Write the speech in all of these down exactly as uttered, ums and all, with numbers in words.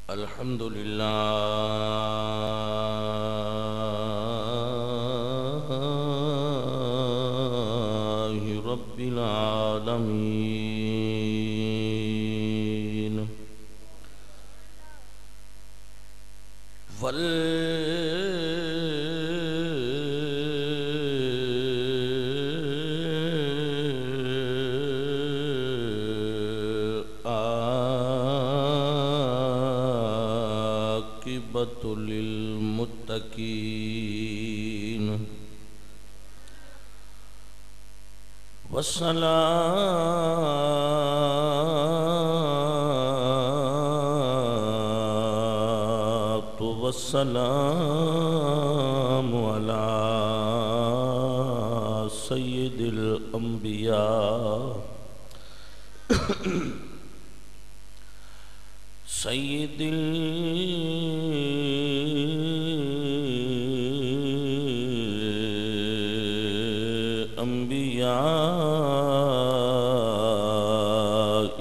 الحمد لله رب العالمين والعاقبة للمتقين والصلاة والسلام على سيد الأنبياء سيد الأنبياء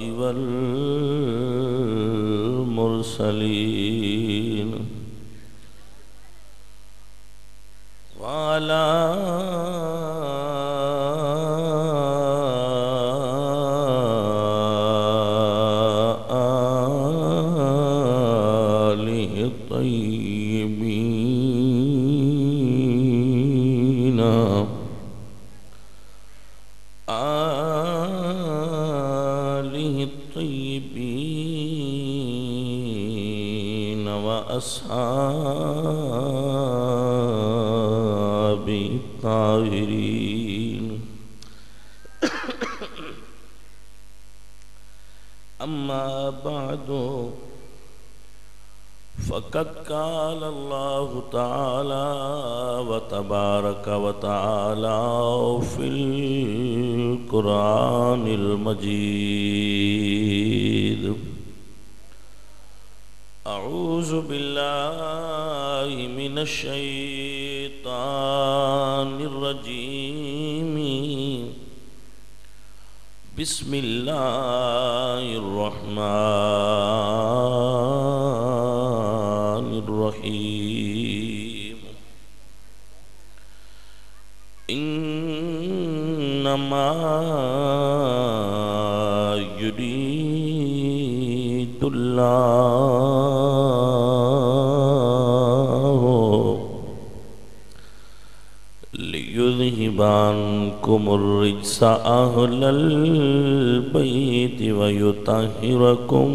والمرسلين وعلى آله الطيبين آله الطيبين وأصحابه الطاهرين أما بعد فقد قال الله تعالى وتبارك وتعالى في القرآن المجيد أعوذ بالله من الشيطان الرجيم بسم الله الرحمن الرحيم إنما يريد الله ليذهب عنكم الرجس أهل البيت ويطهركم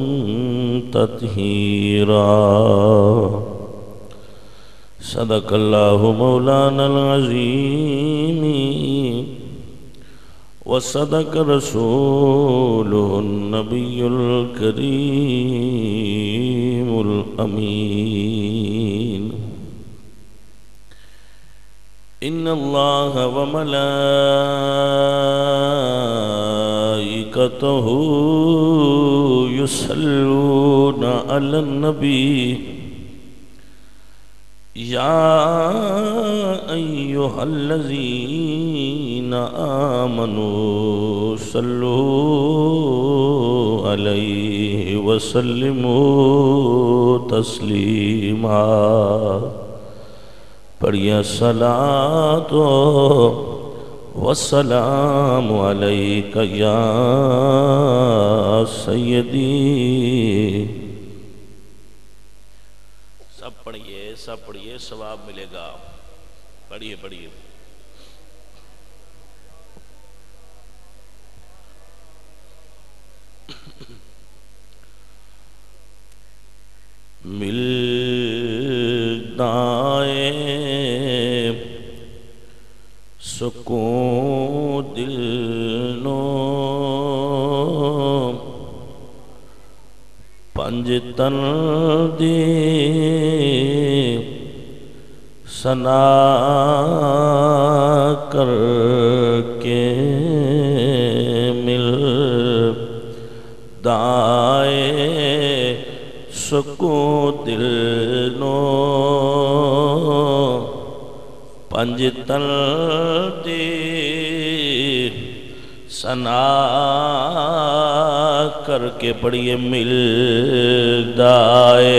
تطهيرا صدق الله مولانا العظيم وصدق رسوله النبي الكريم الأمين إن الله وملائكته يصلون على النبي يا أيها الذين آمنوا صلوا عليه وسلموا تسليما پڑھیا صلاۃ والسلام علیک یا سیدی سب پڑھیے سب پڑھیے ثواب ملے گا پڑھیے پڑھیے ملتا سکون دل نو پنج تن دی ثنا کر کے مل دائے سکون دل نو پنج تن دی ثنا کر کے پڑھیے ملدائے۔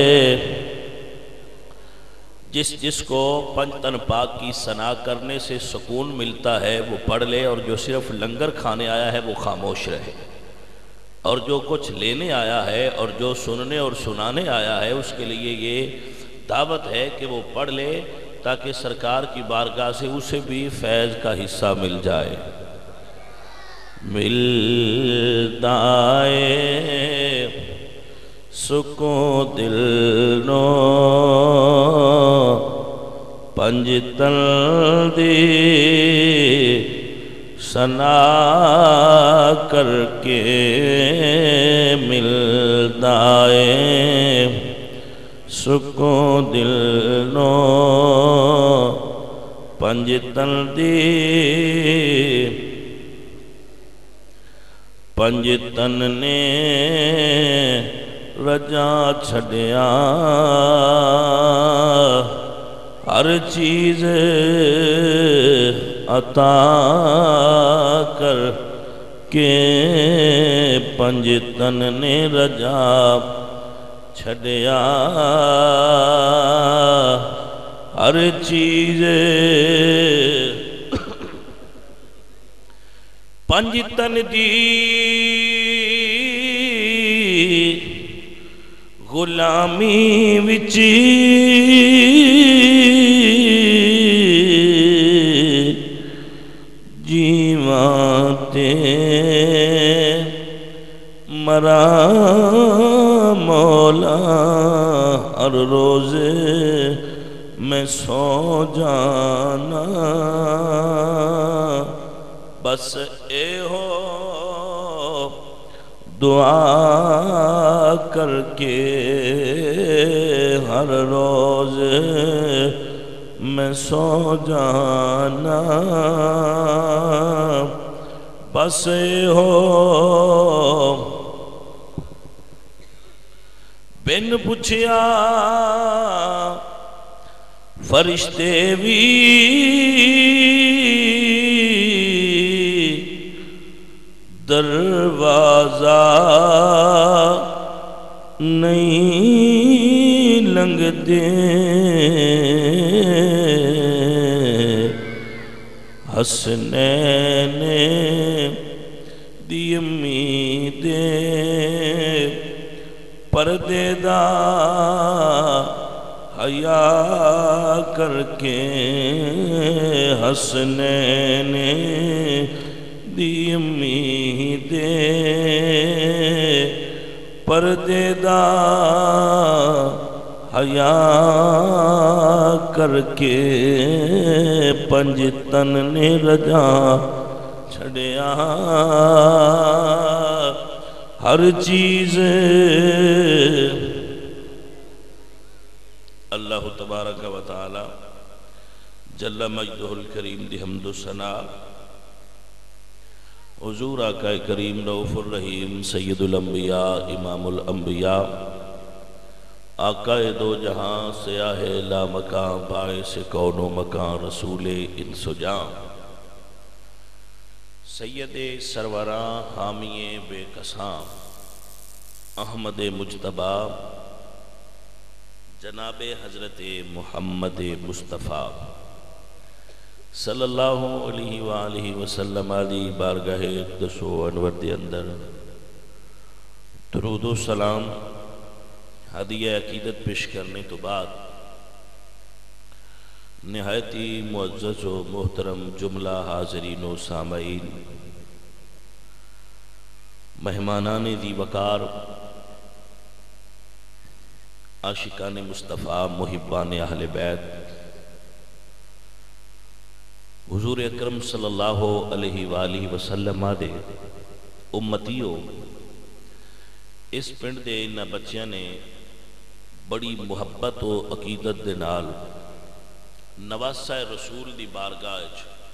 جس جس کو پنجتن پاک کی ثنا کرنے سے سکون ملتا ہے وہ پڑھ لے، اور جو صرف لنگر کھانے آیا ہے وہ خاموش رہے، اور جو کچھ لینے آیا ہے اور جو سننے اور سنانے آیا ہے اس کے لیے یہ دعوت ہے کہ وہ پڑھ لے، تاکہ سرکار کی بارگاہ سے اسے بھی فیض کا حصہ مل جائے۔ ملدائے سکون دل نو پنجتن دی ثنا کر کے ملدائے، سکون دل نو پنجتن دی پنجتن نے رجا چھڑیا، ہر چیز عطا کر کے پنجتن نے رجا چھڑیا، ہر چیز پنجتن دی غلامی وچی جیواں تے مرا مولا، ہر روز میں سو جانا، بس اے ہو دعا کر کے ہر روز میں سو جانا، بس اے ہو بن پوچھیا فرشتے بھی دروازہ نہیں لنگ دے، حسنین دی امید پردے دا حیا کر کے، حسنین دی امید پردے دا حیا کر کے پنجتن نے رجا چھڑیا، ہر چیز اللہ تبارک و تعالی جل مجدہ الکریم دی حمد و ثنا حضور آقا کریم رؤوف الرحیم سید الانبیاء امام الانبیاء آقا دو جہاں سیاہ لا مکان باعث کون و مکان رسول انس و جان سید سروراں حامی بے کساں احمد مجتبی جناب حضرت محمد مصطفیٰ صلی اللہ علیہ وآلہ وسلم علی بارگاہ اقدس و انور دی اندر درود و سلام ہدیہ عقیدت پیش کرنے تو بعد نہایتی معزز و محترم جملہ حاضرین و سامعین، مہمانان دی وقار، عاشقان مصطفیٰ، محبان اہل بیت، حضور اکرم صلی اللہ علیہ وآلہ وسلم دے امتیوں، اس پنڈ دے انہاں بچیاں نے بڑی محبت و عقیدت دے نال نواسہ رسول دی بارگاہ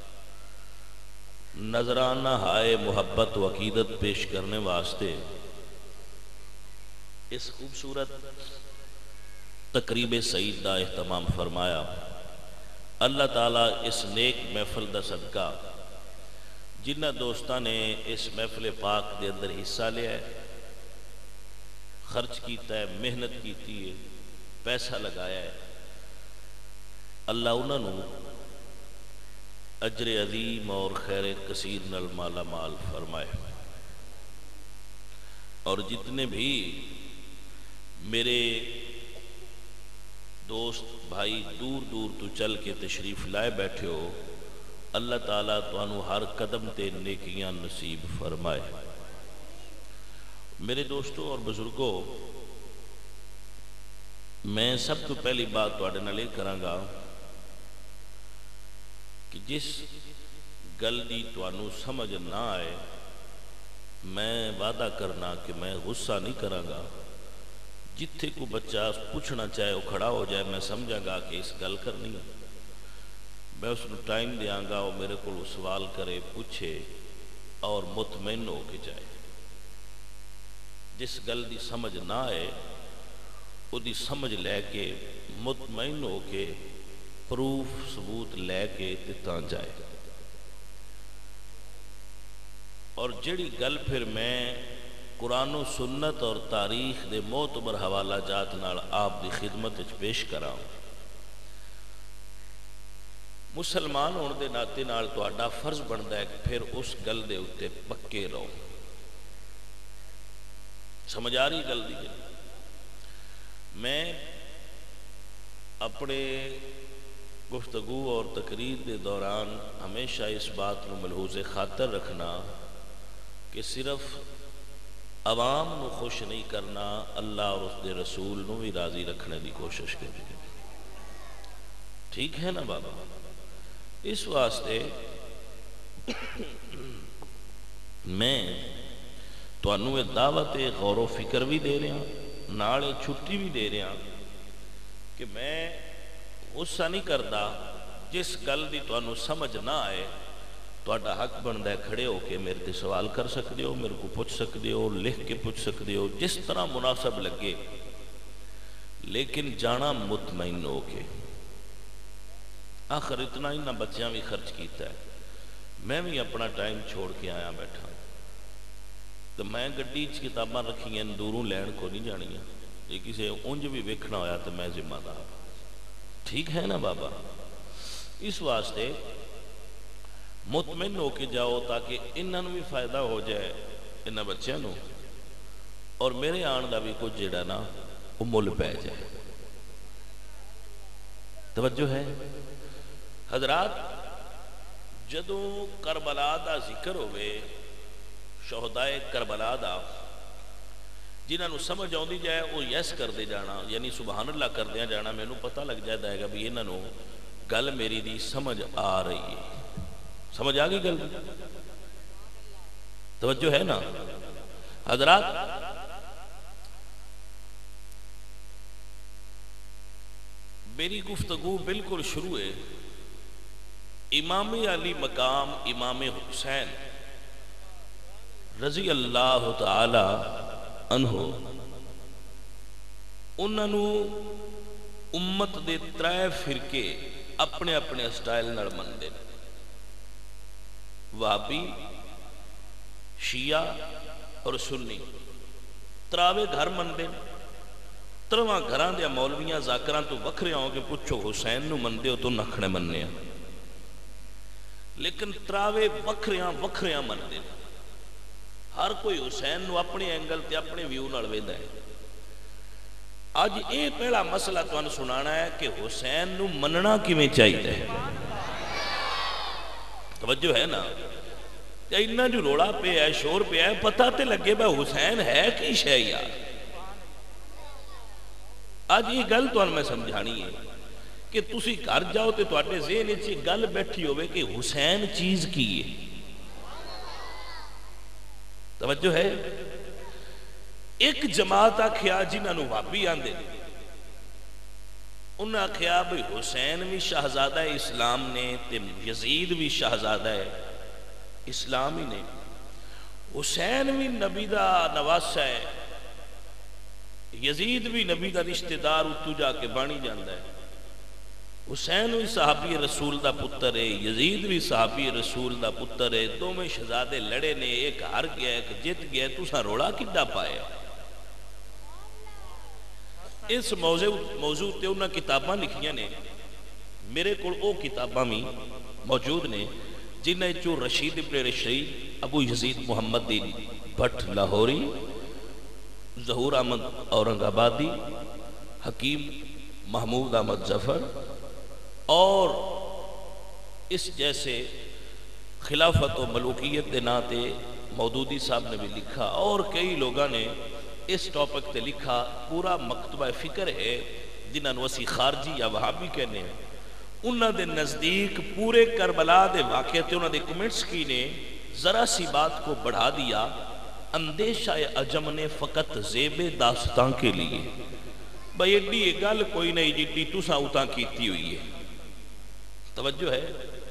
نظرانہ ہائے محبت و عقیدت پیش کرنے واسطے اس خوبصورت تقریب سعید دا اہتمام فرمایا۔ اللہ تعالیٰ اس نیک محفل دا صدقہ جنہ دوستاں نے اس محفل پاک دے اندر حصہ لیا ہے خرچ کیتا ہے، محنت کیتی ہے، پیسہ لگایا ہے، اللہ انہوں نے اجر عظیم اور خیر کثیر نال مالا مال فرمائے۔ اور جتنے بھی میرے دوست بھائی دور دور تو چل کے تشریف لائے بیٹھے ہو، اللہ تعالیٰ تانوں ہر قدم تے نیکیاں نصیب فرمائے۔ میرے دوستوں اور بزرگوں، میں سب تو پہلی بات تواڈے نال یہ کراں گا کہ جس گل دی تانوں سمجھ نہ آئے، میں وعدہ کرنا کہ میں غصہ نہیں کراں گا۔ جتھے کو بچہ پوچھنا چاہے وہ کھڑا ہو جائے، میں سمجھاں گا کہ اس گل کرنی ہے، میں اس کو ٹائم دیاں گا، وہ میرے کو سوال کرے، پوچھے اور مطمئن ہو کے جائے۔ جس گل دی سمجھ نہ آئے وہ دی سمجھ لے کے مطمئن ہو کے پروف ثبوت لے کے تاں جائے۔ اور جڑی گل پھر میں قرآن و سنت اور تاریخ دے معتبر حوالہ جات نال آپ دی خدمت وچ پیش کراں، مسلمان ہونے دے ناطے نال تہاڈا فرض بندا ہے کہ پھر اس گل دے اُتے پکے رہو۔ سمجھ آ رہی گل دی گل؟ میں اپنے گفتگو اور تقریر دے دوران ہمیشہ اس بات کو ملحوظ خاطر رکھنا کہ صرف عوام نو خوش نہیں کرنا، اللہ اور اس دے رسول نو بھی راضی رکھنے دی کوشش کریں۔ ٹھیک ہے نا بابا؟ اس واسطے میں تانوں یہ دعوت غور و فکر بھی دے رہا، نالے چھٹی بھی دے رہا کہ میں غصہ نہیں کرتا۔ جس گل دی تانوں سمجھ نہ آئے، تہاڈا حق بندا ہے کھڑے ہو کے میرے تے سوال کر سکتے ہو، میرے کو پوچھ سکتے ہو، لکھ کے پوچھ سکتے ہو، جس طرح مناسب لگے، لیکن جانا مطمئن ہو کے۔ آخر اتنا ہی نہ بچیاں بھی خرچ کیتا ہے، میں بھی اپنا ٹائم چھوڑ کے آیا بیٹھا تو میں گڈی چ کتاباں رکھی ہیں، دوروں لین کو نہیں جانیاں، جے کسے اونج بھی ویکھنا ہویا تو میں ذمہ دار۔ ٹھیک ہے نا بابا؟ اس واسطے مطمئن ہو کے جاؤ تاکہ انہوں بھی فائدہ ہو جائے، انہاں بچیاں نو، اور میرے آن دا بھی کچھ جڑا نا وہ مل پہ جائے۔ توجہ ہے حضرات؟ جدوں کربلا دا ذکر ہوئے، شہدائے کربلا دا، جنہاں نو سمجھ آؤندی جائے وہ یس کر دے جانا، یعنی سبحان اللہ کر دیا جانا، میں نو پتہ لگ جائے گا بھی انہاں نو گل میری دی سمجھ آ رہی ہے۔ سمجھ آ گئی گل؟ توجہ ہے نا حضرات؟ میری گفتگو بالکل شروع ہے امام علی مقام امام حسین رضی اللہ تعالی عنہ، انہوں نے امت دے ترائے فرقے اپنے اپنے سٹائل نال مندے، وہابی، شیعہ اور سنی، تراوے گھر مندے، ترواں گھران دیا مولویاں ذاکران تو وکھرے ہوں کہ پوچھو حسین نو مندے ہو تو نکھنے مننے ہیں، لیکن تراوے وکھریاں وکھریاں مندے، ہر کوئی حسین نو اپنے اینگل تے اپنے ویو نال ویندا ہے۔ آج یہ پہلا مسئلہ تو انہوں سنانا ہے کہ حسین نو مننا کیویں چاہیے ہے۔ توجہ ہے نا؟ اتنا جو روڑا پہ ہے، شور پہ ہے، پتہ تے لگے بھائی حسین ہے کی شے یار۔ آج یہ گل تو میں سمجھانی ہے کہ تسی گھر جاؤ تے تواڈے ذہن وچ گل بیٹھی ہوئے کہ حسین چیز کی ہے۔ توجہ ہے؟ ایک جماعت آکھیا جنہاں نو وہابی آندے، انہاں آکھیا بھئی حسین بھی شہزادہ اسلام نے تے یزید بھی شہزادہ اسلام ہی نے، حسین بھی نبی دا نواسہ ہے، یزید بھی نبی دا رشتہ دار اتو جا کے بانی جاندہ ہے، حسین بھی صحابی رسول دا پتر ہے، یزید بھی صحابی رسول دا پتر ہے، دو میں شہزادے لڑے نے، ایک ہار گیا ایک جت گیا، تو سا روڑا کدہ پائے۔ اس موضوع موضوع تے انہاں کتاباں لکھیاں نے، میرے کول او کتاباں بھی موجود نے جنہیں چو رشید ابن رشید، ابو یزید محمد دین بھٹ لاہوری، ظہور احمد اورنگ آبادی، حکیم محمود احمد ظفر اور اس جیسے خلافت و ملوکیت دے ناتے مودودی صاحب نے بھی لکھا، اور کئی لوگاں نے اس ٹاپک تے لکھا۔ پورا مکتبہ فکر ہے جنہاں نو اسی خارجی یا وہابی کہنے ہیں، انہاں دے نزدیک پورے کربلا دے واقعے تے انہاں دے کمنٹس کی نے ذرا سی بات کو بڑھا دیا، اندیشہ عجم نے فقط زیب داستان کے لیے۔ بھئی ایڈی یہ گل کوئی نہیں جیڈی تساں اتاں کیتی ہوئی ہے، توجہ ہے۔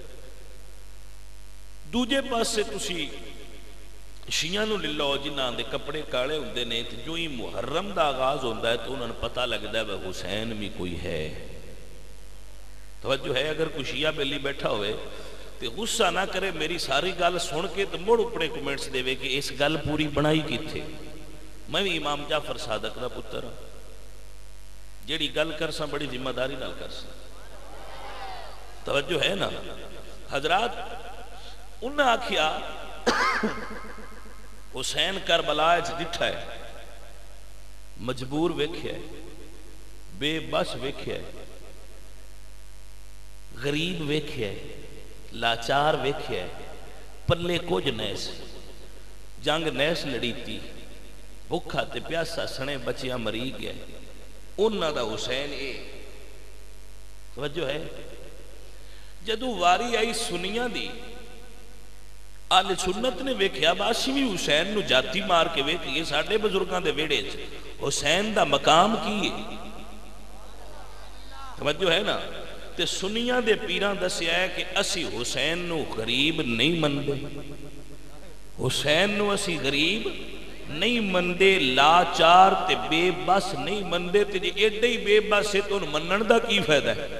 دوجے پاس سے تسی شیعہ نو للو جنہاں دے کپڑے کالے ہوندے نے، جو ہی محرم دا آغاز ہوندہ ہے تو انہاں نے پتہ لگتا ہے وہ حسین بھی کوئی ہے۔ توجہ ہے، اگر کوئی شیعہ بیلی بیٹھا ہوئے تو غصہ نہ کرے، میری ساری گل سن کے تو مڑ اپنے کمنٹس دے وے کہ اس گل پوری بنائی کی تھے۔ میں بھی امام جعفر صادق دا پتر ہوں، جیڑی گل کرساں بڑی ذمہ داری نال کرساں، توجہ ہے نا حضرات۔ انہاں آکھیا حسین کربلا وچ ڈٹھا ہے، مجبور ویکھیا ہے، بے بس ویکھیا ہے، غریب ویکھیا ہے، لاچار ویکھیا ہے، پلے کچھ نیس، جنگ نیس لڑی تھی، بھکھا تے پیاسا سنے بچیاں مری گئے، انہاں دا حسین اے۔ توجہ ہے، جدو واری آئی سنیاں دی، آل سنت نے ویکھیا باسی بھی حسین نو جاتی مار کے ویکھئے ساڑھے بزرگاں دے ویڑے حسین دا مقام کیے، توجہ ہے نا۔ تے سنیاں دے پیران دسیا ہے کہ اسی حسین نو غریب نہیں مندے، حسین نو اسی غریب نہیں مندے، لاچار تے بے بس نہیں مندے، تے جی ایڈے ہی بے بس سے تو ان منن دا کی فائدہ ہے؟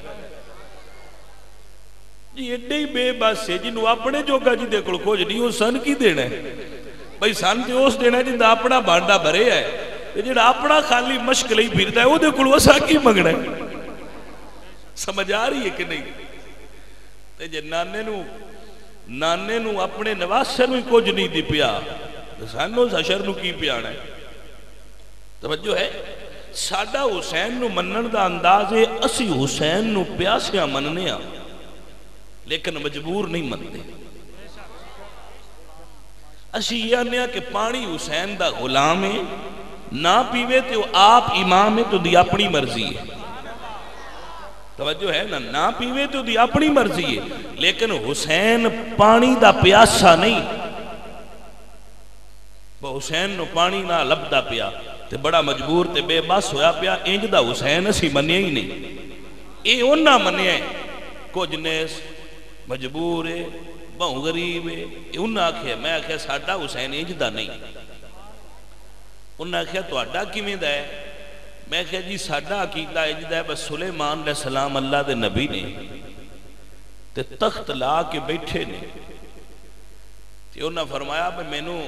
جی ایڈے ہی بے بس سے جنہوں اپنے جوگا جی دے کل کھوج نہیں، وہ سن کی دینا ہے؟ بھئی سن تے اس دینا ہے جن دا اپنا بانڈا بھرے ہے، جن اپنا خالی مشک لئی پھرتا ہے، وہ دے کل وہ سا کی مگنا ہے؟ سمجھ آ رہی ہے کہ نہیں؟ تے جے نانے نو نانے نو اپنے نواسے نو کچھ نہیں دی پیا، سانو سشر نو کی پیانا ہے؟ توجہ ہے، ساڑھا حسین نو منن دا انداز ہے اسی حسین نو پیاسیاں مننے ہاں، لیکن مجبور نہیں منتے۔ اسی یہ آنے کہ پانی حسین دا غلام ہے، نہ پیوے تو آپ امام ہے تو دی اپنی مرضی ہے، توجہ ہے نا، نہ پیوے تو دی اپنی مرضی ہے، لیکن حسین پانی دا پیاسا نہیں۔ وہ حسین نو پانی نہ لب دا پیا تے بڑا مجبور تے بے بس ہویا پیا، انج دا حسین اسی منیا ہی نہیں۔ اے انہاں منیا ہے، کچھ نیس مجبور ہے، بہوں غریب ہے، انہاں آکھیا، میں آکھیا ساڑھا حسین انج دا نہیں۔ انہاں آکھیا تو اڈا کی میں دا ہے؟ میں کہا جی ساڑھا عقیدہ اجدہ ہے، بس سلیمان علیہ السلام اللہ دے نبی نے تے تخت لا کے بیٹھے نے، تے انہاں فرمایا بے میں نو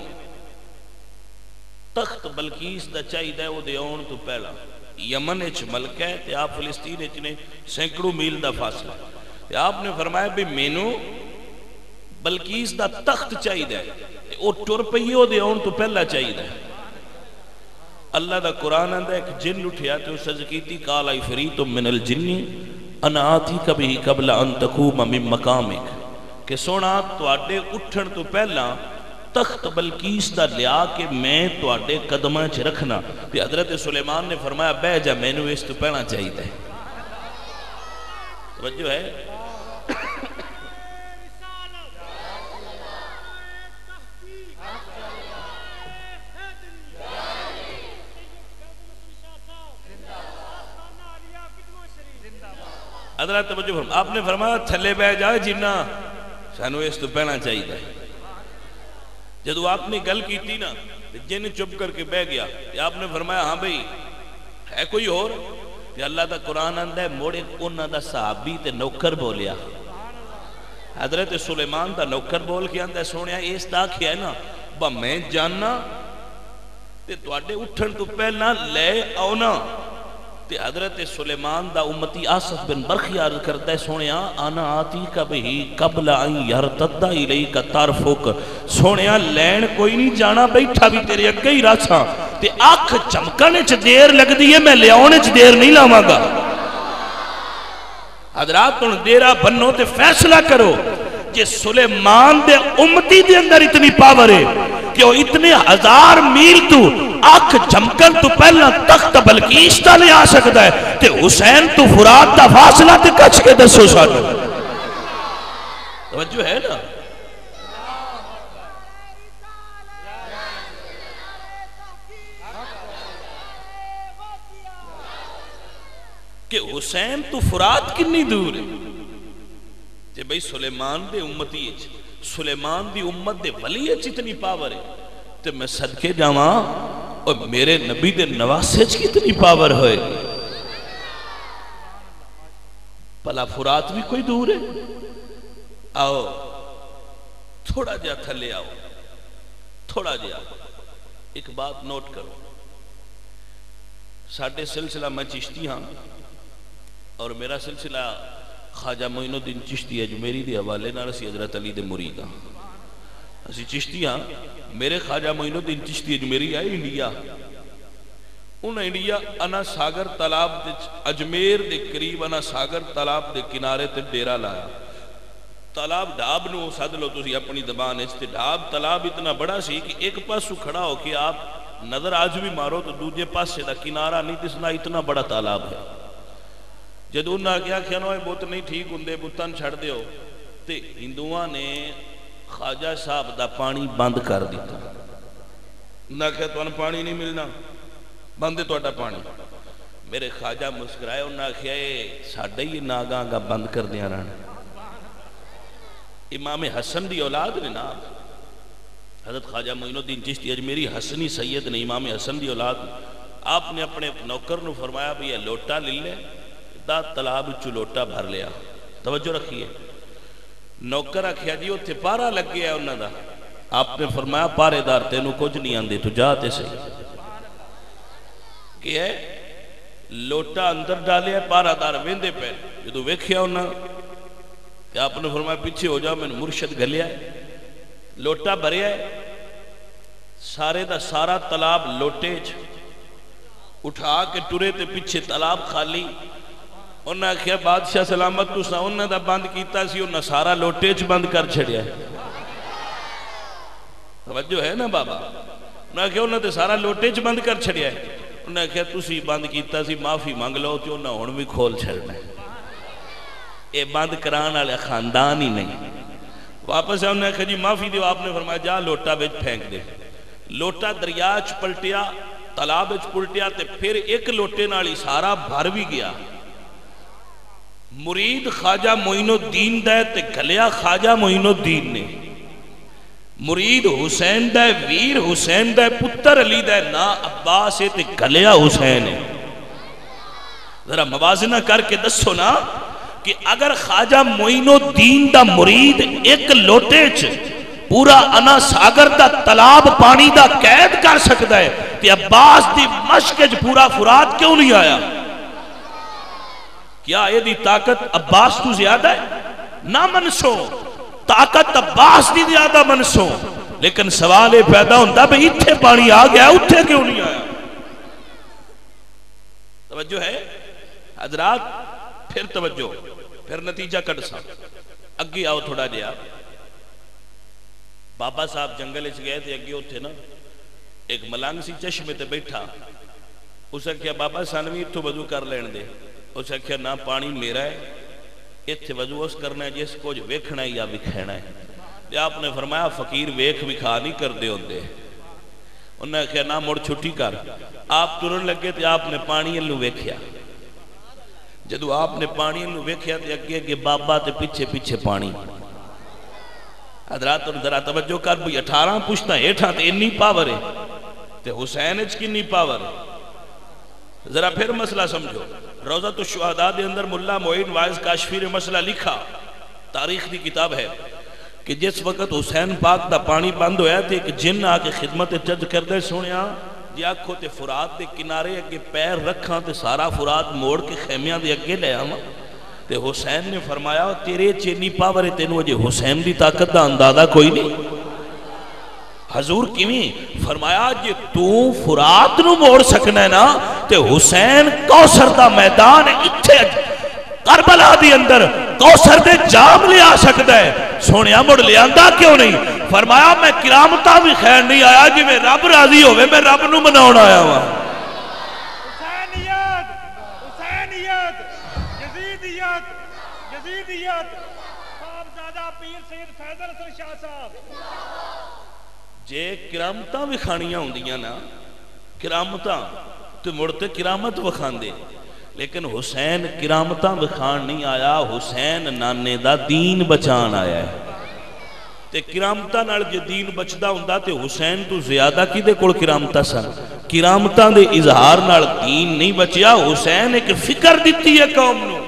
تخت بلقیس دا چاہی دا ہے، وہ دے اون تو پہلا یمن اچھ ملک ہے، تے آپ فلسطین اچھ نے سینکڑوں میل دا فاصلہ، تے آپ نے فرمایا بے میں نو بلقیس دا تخت چاہی دا ہے، وہ ٹر پئی وہ دے اون تو پہلا چاہی دا ہے۔ اللہ دا قرآن اندھا ایک جن اٹھیا تو سز کیتی قال عفریت من الجن انا آتی کبھی قبل ان تقوم من مقامک، کہ سونا تو آڈے اٹھن تو پہلا تخت بلقیس دا لیا کہ میں تو آڈے قدمہ چھ رکھنا، پھر حضرت سلیمان نے فرمایا بے جا میں نے اس تو پہلا چاہی دے۔ توجہ ہے، حضرت توجہ فرما، آپ نے فرمایا تھلے بے جائے جنہ سانو اس تو پہنا چاہی دے۔ جدو آپ نے گل کی تھی نا جن چپ کر کے بے گیا، آپ نے فرمایا ہاں بھئی ہے کوئی اور؟ کہ اللہ دا قرآن اندہ ہے موڑے انہ دا صحابی تے نوکر بولیا، حضرت سلیمان دا نوکر بول کے اندہ سونیا اس دا کیا ہے نا با میں جاننا تے تو آڈے اٹھن تو پہلنا لے آونا، تے حضرت سلیمان دا امتی آصف بن برخی عرض کرتا ہے سونیا آنا آتی کا بہی قبل آئیں یرتدہ الی کا طرفک سونیا لین کوئی نہیں جانا بیٹھا بھی تیرے اگے ہی راساں تے آنکھ چمکنے چھ دیر لگ دیئے میں لیاؤنے چھ دیر نہیں لاؤں گا حضرات تن دیرہ بنو تے فیصلہ کرو کہ سلیمان دے امتی دے اندر اتنی پاور ہے کہ وہ اتنے ہزار میل تو آنکھ جھمکن تو پہلا تخت بلقیس تا لے آ سکتا ہے تے حسین تو فرات دا فاصلہ تے کچھ کے دسو ساتھ توجہ ہے نا کہ حسین تو فرات کنی دور ہے کہ بھئی سلیمان دے امتی اچھ سلیمان دی امت دے ولی اچھ اتنی پاور ہے تو میں صدقے جاواں اور میرے نبی دے نواسے اچھ کتنی پاور ہوئے پلا فرات بھی کوئی دور ہے آؤ تھوڑا جا تھلے آؤ تھوڑا جا ایک بات نوٹ کرو ساڑھے سلسلہ میں چشتی ہاں اور میرا سلسلہ خواجہ معین الدین چشتی اجمیری دی حوالے نہ رسی حضرت علی دے مرید ہاں اسی چشتی ہاں میرے خواجہ معین الدین چشتی اجمیری آئے انڈیا انہاں انڈیا انا ساگر تالاب دے اجمیر دے قریب انا ساگر تالاب دے کنارے تے ڈیرہ لایا تالاب ڈھاب نو ساتھ لو تو سی اپنی دبان اس تے ڈھاب تالاب اتنا بڑا سی کہ ایک پاس کھڑا ہو کہ آپ نظر آج بھی مارو تو دوجے پاس سے دا کنارہ نہیں دسنا اتنا بڑا تالاب ہے جدو انہاں کیا کیا نوائے بوت نہیں ٹھیک ہندے بوتان چھڑ دے ہو تے ہندوان نے خواجہ صاحب دا پانی بند کر دیتا انہاں کیا تو انہاں پانی نہیں ملنا بندے تو اٹھا پانی میرے خواجہ مسکرائے انہاں کیا ساڑھے ہی ناگاں گا بند کر دیا رہنا امام حسن دی اولاد نے نا حضرت خواجہ معین الدین چشتی اجمیری حسنی سید نے امام حسن دی اولاد آپ نے اپنے نوکر نو فرمایا بھی یہ لوٹا لے لے دا تالاب چو لوٹا بھر لیا توجہ رکھیے نوکر رکھیا جی وہ تھے پارا لگ گیا انہوں دا آپ نے فرمایا پارے دار تینوں کچھ نہیں آندے تو جاتے سے کہ ہے لوٹا اندر ڈالے ہے پارا دار ویندے پہ جو تو ویکھیا انہوں کہ آپ نے فرمایا پیچھے ہو جاؤ میں نے مرشد گلیا ہے لوٹا بھریا ہے سارے دا سارا تالاب لوٹے اٹھا کے ٹورے تے پیچھے تالاب خالی انہاں کیا بادشاہ سلامت تو سا انہاں دا بند کیتا سی انہاں سارا لوٹے چھ بند کر چھڑیا ہے توجہ ہے نا بابا انہاں کیا انہاں دے سارا لوٹے چھ بند کر چھڑیا ہے انہاں کیا تُسی بند کیتا سی معافی مانگ لو تو انہاں ہون بھی کھول چھڑنا ہے اے بند کران والے خاندان ہی نہیں واپس ہے انہاں کہا جی معافی دیو آپ نے فرمایا جا لوٹا بیچ پھینک دے لوٹا دریا چھ پلٹیا تالاب چھ پلٹیا تے پھر ایک لوٹے نالی سارا بھر بھی گیا مرید خواجہ معین الدین دے تے گلیا خواجہ معین الدین نے مرید حسین دے ویر حسین دے پتر علی دے نا عباس تے گلیا حسین ہے ذرا موازنہ کر کے دسو نا کہ اگر خواجہ معین الدین دا مرید ایک لوٹے چ پورا انا ساگر دا تالاب پانی دا قید کر سکتا ہے تے عباس دی مشک چ پورا فرات کیوں نہیں آیا کیا یہ دی طاقت عباس تو زیادہ ہے نہ منسو طاقت عباس دی زیادہ منسو لیکن سوال یہ پیدا ہوتا ہے بھئی اتھے پانی آ گیا اتھے کیوں نہیں آیا توجہ ہے حضرات پھر توجہ پھر نتیجہ کٹ سا اگی آؤ تھوڑا جیا بابا صاحب جنگل اس گئے تھے اگی ہوتے نا ایک ملانگ سی چشمے تے بیٹھا اسے کیا بابا سانوی تو وضو کر لین دے اسے کیا نہ پانی میرا ہے اتھے وضو اس کرنا ہے جس کو جو ویکھنا ہے یا وکھینا ہے لیا آپ نے فرمایا فقیر ویکھ وکھا نہیں کر دے ہوندے انہوں نے کہا نہ مڑ چھٹی کر آپ ترن لگے تھے آپ نے پانی اللہ ویکھیا جدو آپ نے پانی اللہ ویکھیا تھے اگے اگے بابا تے پیچھے پیچھے پانی حضرات اور ذرا توجہ کر بھی اٹھارہ پوچھتا ہے ایٹھا تے انی پاور ہے تے حسین اچ کی نی پاور ہے ذرا پھر مسئلہ سمجھو روضۃ الشہداء دے اندر ملا معین وائز کاشفی نے مسئلہ لکھا تاریخ دی کتاب ہے کہ جس وقت حسین پاک دا پانی بند ہویا تھے ایک جن آکے خدمت جج کر دے سونیا جی آکھو تے فرات دے کنارے اگے پیر رکھاں تے سارا فرات موڑ کے خیمیاں دے اگے لے آواں تے حسین نے فرمایا تیرے چینی پاورے تینوں اجے حسین دی طاقت دا اندازہ کوئی نہیں. حضور کیویں؟ فرمایا جے تو فرات نو موڑ سکنا ہے نا تے حسین کوثر دا میدان اتھے کربلا دی اندر کوثر دے جام لے آ سکتا ہے. سونیا مڑ لے آندا کیوں نہیں؟ فرمایا میں کرامتاں بھی خیر نہیں آیا جی میں رب راضی ہوئے میں رب نو مناؤن آیا ہوا. حسینیت حسینیت یزیدیت یزیدیت صاحبزادہ پیر سید فیضل حسن شاہ صاحب. جے کرامتاں بھی کھانیاں ہوں دیاں نا کرامتاں تو مڑتے کرامت وکھان دے لیکن حسین کرامتاں وکھان نہیں آیا. حسین نانے دا دین بچان آیا ہے تے کرامتاں نال جے دین بچدا ہوندا تے حسین تو زیادہ کی دے کول کرامتاں سن. کرامتاں دے اظہار نال دین نہیں بچیا. حسین ایک فکر دیتی ہے قوم نو.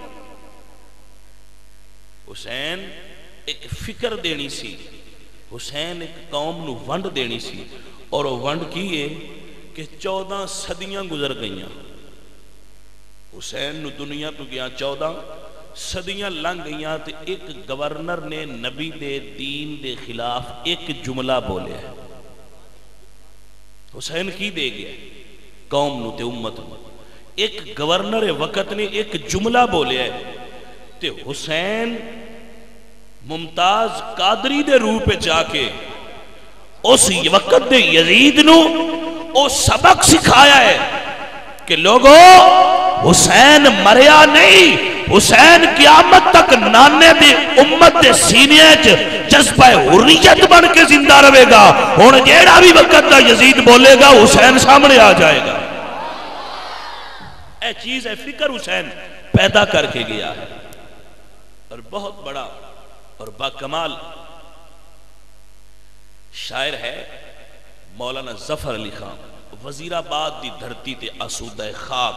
حسین ایک فکر دینی سی. حسین ایک قوم نو ونڈ دینی سی اور وہ ونڈ کی ہے کہ چودہ صدیاں گزر گئیاں. حسین نو دنیا تو گیا چودہ صدیاں لنگ گئیاں تے ایک گورنر نے نبی دے دین دے خلاف ایک جملہ بولے ہے. حسین کی دے گیا قوم نو تے امت نو. ایک گورنر وقت نے ایک جملہ بولے ہے تے حسین ممتاز قادری دے روح پہ جا کے اس وقت دے یزید نو او سبق سکھایا ہے کہ لوگو حسین مریا نہیں. حسین قیامت تک نانے دی امت دے سینے چ جذبہ حریت بن کے زندہ رہے گا. ہن جیڑا بھی وقت دا یزید بولے گا حسین سامنے آ جائے گا. اے چیز ہے فکر حسین پیدا کر کے گیا ہے. اور بہت بڑا اور باکمال شاعر ہے مولانا ظفر علی خان. وزیر آباد دی دھرتی تے آسودہ خاک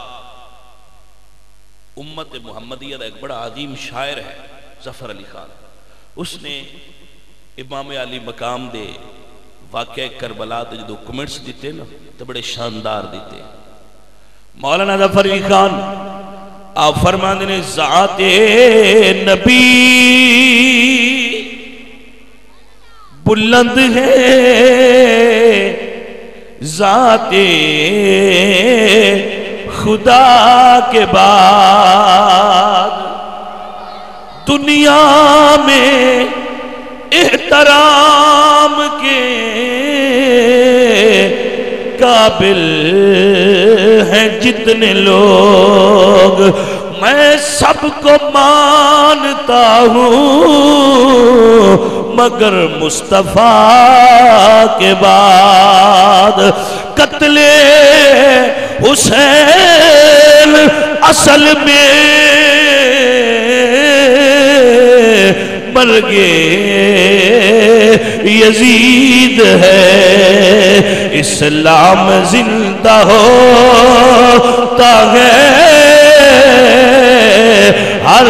امت محمدیہ دا ایک بڑا عظیم شاعر ہے ظفر علی خان. اس نے امام علی مقام دے واقعہ کربلا دے جو کمنٹس دیتے نا تو بڑے شاندار دیتے. مولانا ظفر علی خان آپ فرماندے نے ذات نبی بلند ہے ذات خدا کے بعد دنیا میں احترام کے قابل ہیں جتنے لوگ میں سب کو مانتا ہوں مگر مصطفیٰ کے بعد قتل حسین اصل میں مرگ یزید ہے اسلام زندہ ہوتا ہے ہر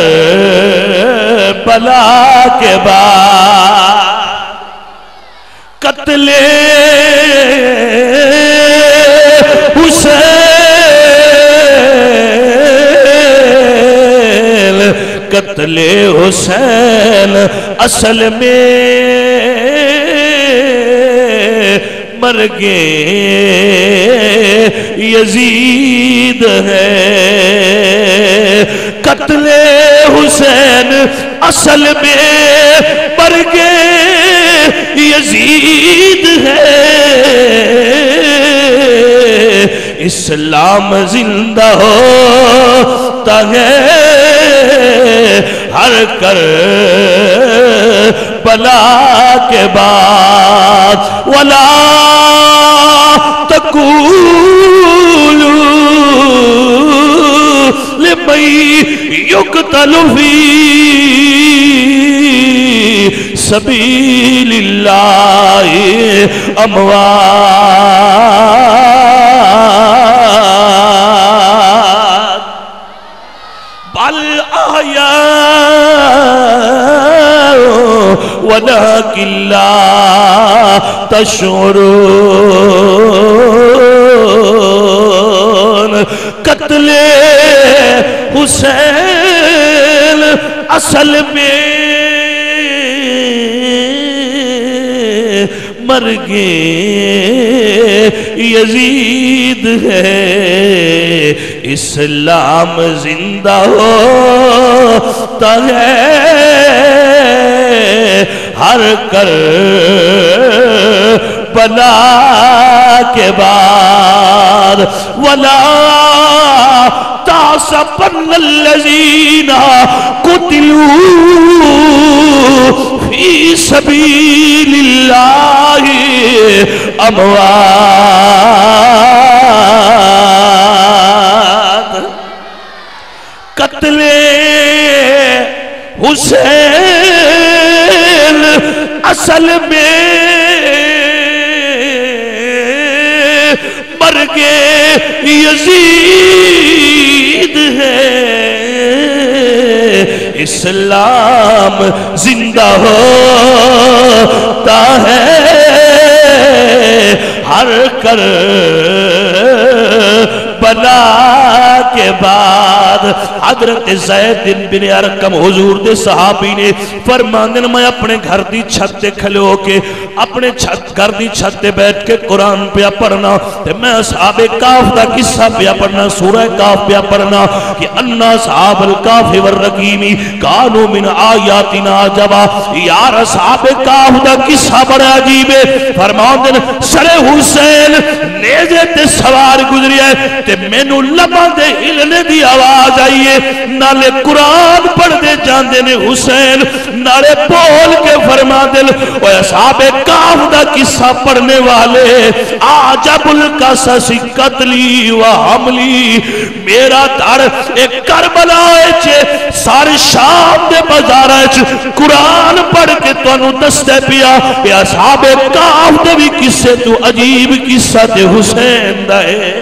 کربلا کے بعد قتل حسین قتل حسین اصل میں مرگ یزید ہے قتل حسین اصل میں مرگ یزید ہے اسلام زندہ ہوتا ہے ہر کربلا کے بعد ولا تقولوا لمن يقتل في سبيل الله اموات بل احياء ولكن لا تشعرون قتل حسین اصل میں مرگ یزید ہے، اسلام زندہ ہوتا ہے ہر کربلا کے بعد۔ وَلَا تَحْسَبَنَّ الَّذِينَ قُتِلُوا فِي سَبِيلِ اللَّهِ أَمْوَاتٌ۔ قتل حسین اصل میں مرگ یزید ہے، اسلام زندہ ہوتا ہے ہر کربلا کے بعد۔ حضرت زید بن ارقم حضور دے صحابی نے فرماندن میں اپنے گھر دی چھت تے کھلو کے اپنے چھت گھر دی چھت تے بیٹھ کے قرآن پیا پڑھنا تے میں اصحاب کاف دا قصہ پیا پڑھنا، سورہ کاف پیا پڑھنا کہ انا اصحاب الکاف والرقیم کانوا من آیاتنا عجبا۔ یار اصحاب کاف دا قصہ بڑا عجیب ہے۔ فرماندن سر حسین نیزے تے سوار گزری ہے تے مینوں لباں دے ہلنے دی آواز آئی ہے، نالے قرآن پڑھ دے جاندے نے حسین، نالے بول کے فرما دل اے اصحاب کاف دا قصہ پڑھنے والے، عجب القصص قتلی و حملی، میرا در ایک کربلا ہے سارے شام دے بازار ہے قرآن پڑھ کے تو انہوں دستے پیا اے اصحاب کاف دے بھی قصے تو عجیب قصہ دے حسین دا ہے۔